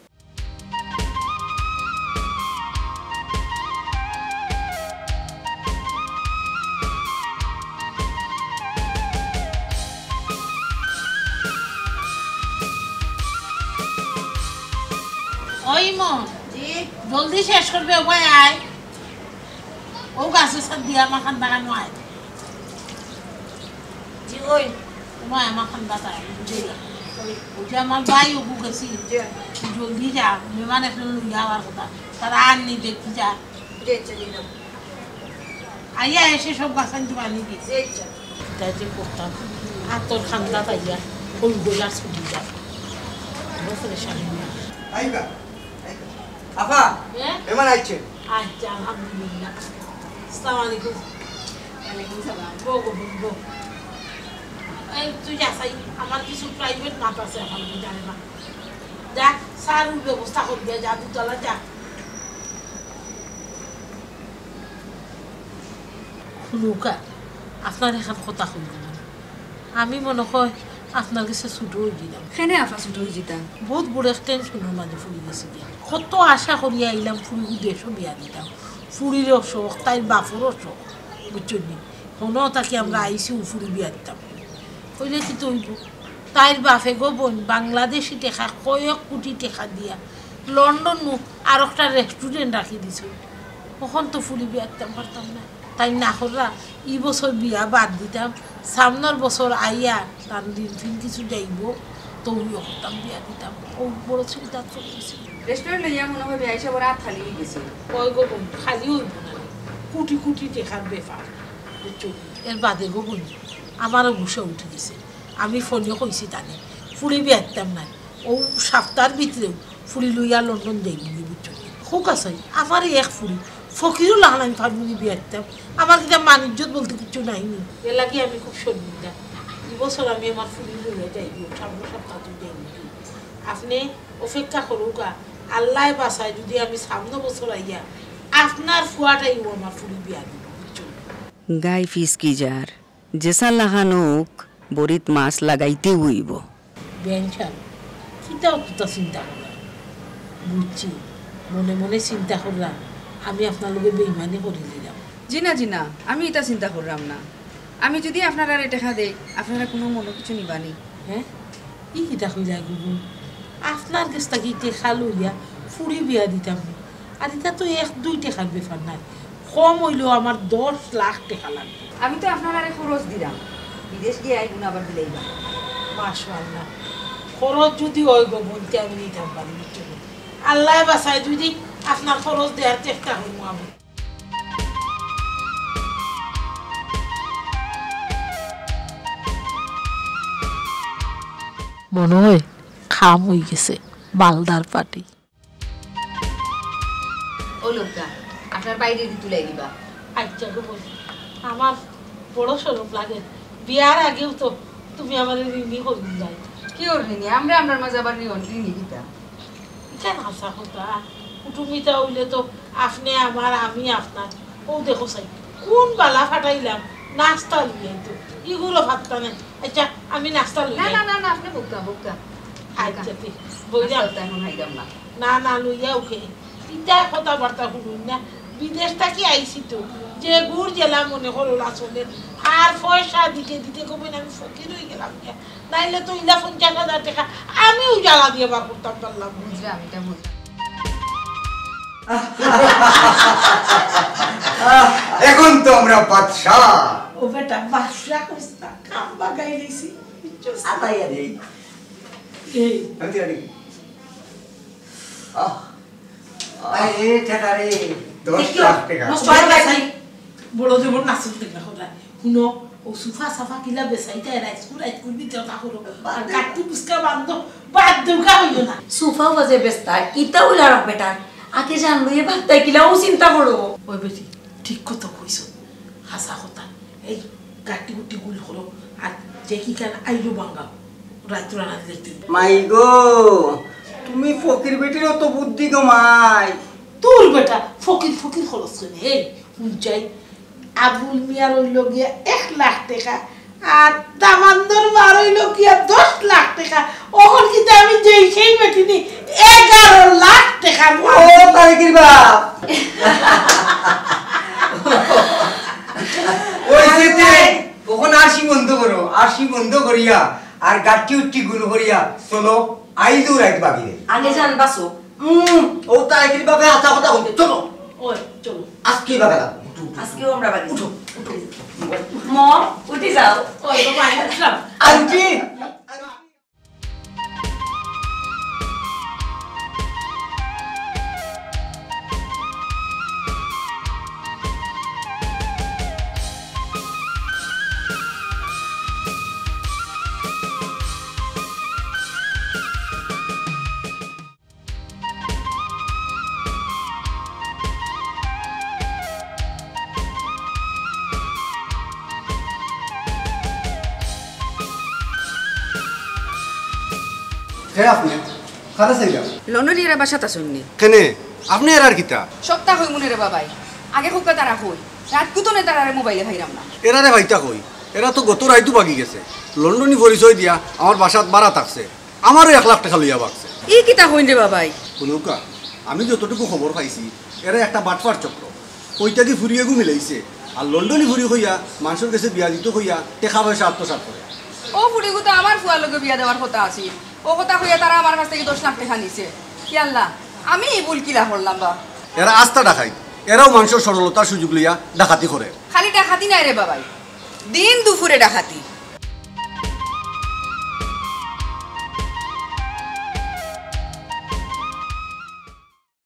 Speaker 6: ওই মন জলদি শেষ করবে ওই আয় ও গাছের সাথে দিয়া মাখান বাগানো আয়
Speaker 4: জি
Speaker 6: ওই তোমার আমার খান্দা তাই বুঝেলা ওই যে আমার ভাই ওগু গেছি জলদি যা মেহমান একটা লইয়া আবার কথা তারা আননি দেখি যা আইয়া এসে সব গাছান তো আনি দিয়েছে তাই যে করতাম আর তোর খান্দা তাইয়া ওই গোলার ছুটি যা পরেশানি
Speaker 2: আইবা আফা এমন আইছে
Speaker 6: আচ্ছা আলহামদুলিল্লাহ আসসালামু আলাইকুম ওয়ালাইকুম সালাম গো গো গো এই তুই যা সাই আমার কিছু প্রাইভেট মাপ আছে এখন জানে না যা সারুর ব্যবস্থা করে দিয়ে যা দুতলা যা লুকা আপনার এখন কথা শুনবেন আমি মনে হয় আপনার কাছে ছুটো হয়ে দিলাম
Speaker 4: কেনে আপনার ছুটো হয়ে যেতাম
Speaker 6: বহুত বড় টেনশনের মাঝে ফুরি গেছি কত আশা করি আইলাম ফুরি দেশও বিয়া দিতাম ফুরিরও শখ তাই বাপরও শখ বুঝছেন নি কোনো তাকে আমরা আইসি ফুরি বিয়া দিতাম হইলে কি তৈব তাইর বাপে গো বোন বাংলাদেশি টেকা কয়েক কোটি টেকা দিয়া লন্ডন নু আর একটা রেস্টুরেন্ট রাখি দিছ তখন তো ফুরি বিয়া দিতাম পারতাম না তাই না হরা ই বছর বিয়া বাদ দিতাম সামনের বছর আইয়া তার দিন ফিন কিছু যাইব তো করতাম বিয়া দিতাম ও বড় চিন্তা চলতেছে
Speaker 4: রেস্টুরেন্ট লইয়া মনে হয় বিয়া হিসাবে রাত খালি হয়ে গেছে
Speaker 6: কয় গো বোন খালি হইব না কোটি কোটি টেকার ব্যাপার এর বাদে গো বোন আমারও ঘুষে উঠে গেছে আমি ফোনে কইছি তানে ফুরি বিয়া দিতাম না ও সপ্তাহের ভিতরেও ফুরি লইয়া লন্ডন যাইব বুঝছো হোক আছে আমার এক ফুরি ফকিরও লাগান আমি ফার্মুনি বিয়া দিতাম আমার কিন্তু মানিজ্যত বলতে কিছু নাইনি এর লাগে আমি খুব শর্মিন্দা এই বছর আমি আমার ফুলি লইয়া যাইব সামনে সপ্তাহ যাইব আপনি অপেক্ষা করুকা আল্লাহ বাসায় যদি আমি সামনে বছর আইয়া আপনার ফুয়াটাইব আমার ফুলি বিয়া দিব বুঝছো
Speaker 4: গাই ফিস কি যার যেসা লাগানোক বরিত মাছ লাগাইতে হইব
Speaker 6: বেঞ্চান চিন্তাও তো চিন্তা করলাম বুঝছি মনে মনে চিন্তা করলাম আমি আপনার লোকে বেইমানি করে দিলাম
Speaker 4: জিনা জিনা আমি এটা চিন্তা করলাম না আমি যদি আপনারা টেকা দেই আপনারা কোনো মনে কিছু নিবানি
Speaker 6: হ্যাঁ ই কিটা কইলা গুবু আপনার কাছ থেকে টেকা লইয়া ফুরি বিয়া দিতাম আর এটা তো এক দুই টাকার ব্যাপার নাই কম হইলেও আমার দশ লাখ টাকা লাগবে
Speaker 4: আমি তো আপনারা খরচ দিলাম বিদেশ গিয়ে আইগুন আবার দিলাইবা
Speaker 6: মাশাআল্লাহ খরচ যদি হয় গো বলতে আমি নিতাম পারি আল্লাহ বাসায় যদি আপনার খরচ দেওয়ার চেষ্টা করবো আমি মনে হয় খাম হয়ে গেছে মালদার পাটি
Speaker 4: ও লোকটা আপনার বাইরে দি তুলাই দিবা
Speaker 6: আচ্ছা গো বল আমার বড় শরম লাগে বিয়ার আগেও তো তুমি আমার ঋণী করে যাই
Speaker 4: কি ওর ঋণী আমরা আপনার মাঝে আবার ঋণী দিতা
Speaker 6: কেন আসা হতা কুটুমিতা হইলে তো আপনি আমার আমি আপনার ও দেখো চাই কোন বালা ফাটাইলাম নাস্তা লইয়াই তো এগুলো ভাবতা না আচ্ছা আমি নাস্তা লই
Speaker 4: না না না না আপনি বুকতা বুকতা
Speaker 6: আচ্ছা বইয়া
Speaker 4: এখন হাইদাম না
Speaker 6: না না লইয়া উঠে ইটা কথাবার্তা শুনুন না বিদেশ থেকে আইসি তো যে গুড় জেলা মনে হলো আসলে আর পয়সা দিতে দিতে কবেন আমি ফকির হয়ে গেলাম নাইলে তো ইলা পঞ্চাশ হাজার টাকা আমিও জ্বালা দিয়ে বার করতাম পারলাম
Speaker 4: বুঝলাম এটা বুঝলাম
Speaker 2: এখন তো আমরা বাদশাহ
Speaker 6: ও বেটা বাদশাহ কইছ না কাম বাগাই দিছি
Speaker 3: আতাইয়া দেই
Speaker 6: এই
Speaker 2: আমি জানি আহ আই এ টাকা রে দশ লাখ টাকা
Speaker 6: নষ্ট বাসাই বড় জীবন নাচুক দেখা হলা শুনো ও সুফা সাফা কিলা বেসাইতে রাইস কুল রাইস কুল দিতে তা হলো আর কাটি বুসকা বান্ধ বাদ দুকা হইও না
Speaker 4: সোফা বাজে বেস্তা ইতা উলা রাখ বেটা আগে জানলো এ ভাত তাই কিলাও চিন্তা করো
Speaker 6: ওই বেটি ঠিক কথা কইছো হাসা কথা এই কাটি কুটি গুল করো আর যে কি কান আইলো বাঙ্গা রাত রানা দিতে
Speaker 3: মাই গো তুমি ফকির বেটির অত বুদ্ধি গো মাই
Speaker 6: তোর বেটা ফকির ফকির খরচ করে এই উঞ্চাই আবুল মিয়ার হইল গিয়া এক লাখ টাকা আর দামান্দর মার হইল গিয়া দশ লাখ টাকা ওখন কিন্তু আমি যেই সেই বেটিনি এগারো লাখ টাকা
Speaker 3: ও তারিকির বাপ
Speaker 2: ওই যেতে ওখানে আসি বন্ধ করো আসি বন্ধ করিয়া আর গাটি উঠি গুলো করিয়া চলো আইজু রাইত বাকি দে
Speaker 4: আগে জান বাসো
Speaker 3: হুম ও তারিকির বাপে আচ্ছা কথা বলতে চলো
Speaker 6: ওই চলো
Speaker 3: আজকে বাবা
Speaker 4: আজকেও আমরা বাড়ি উঠো উঠো মম উঠে যাও
Speaker 6: ওই তো বাইরে আসলাম
Speaker 3: আন্টি
Speaker 7: কে আপনি কারা চাইলাম
Speaker 4: লন্ডনে এরা বাসাত আসুননি
Speaker 7: কেনে আপনি এর আর কিতা
Speaker 4: সপ্তাহ হই মনে রে বাবাই আগে খুব তারা হই রাত কুতনে তারা মোবাইলে ভাইরাম না
Speaker 7: এরা রে ভাইতা কই এরা তো গত রাইতু বাকি গেছে লন্ডনী পরিচয় দিয়া আমার বাসাত বাড়া থাকছে আমারও এক লাখ টাকা লইয়া বাকছে
Speaker 4: ই কিতা হইন রে বাবাই
Speaker 7: শুনুকা আমি যতটুকু খবর পাইছি এরা একটা বাটফার চক্র কইটা কি ফুরিয়ে গু মিলাইছে আর লন্ডনী ফুরি হইয়া মানুষের কাছে বিয়া দিত হইয়া টেকা পয়সা আত্মসাৎ করে
Speaker 4: ও ফুড়িগু তো আমার ফুয়ার লগে বিয়া দেওয়ার কথা আছে ও কথা হইয়া তারা আমার কাছ থেকে দশ লাখ টাকা নিছে কি আল্লাহ আমি এই ভুল কিলা করলাম বা
Speaker 7: এরা আস্থা ডাকাই এরাও মানুষের সরলতার সুযোগ লইয়া ডাকাতি করে
Speaker 4: খালি ডাকাতি নাই রে বাবাই দিন দুপুরে ডাকাতি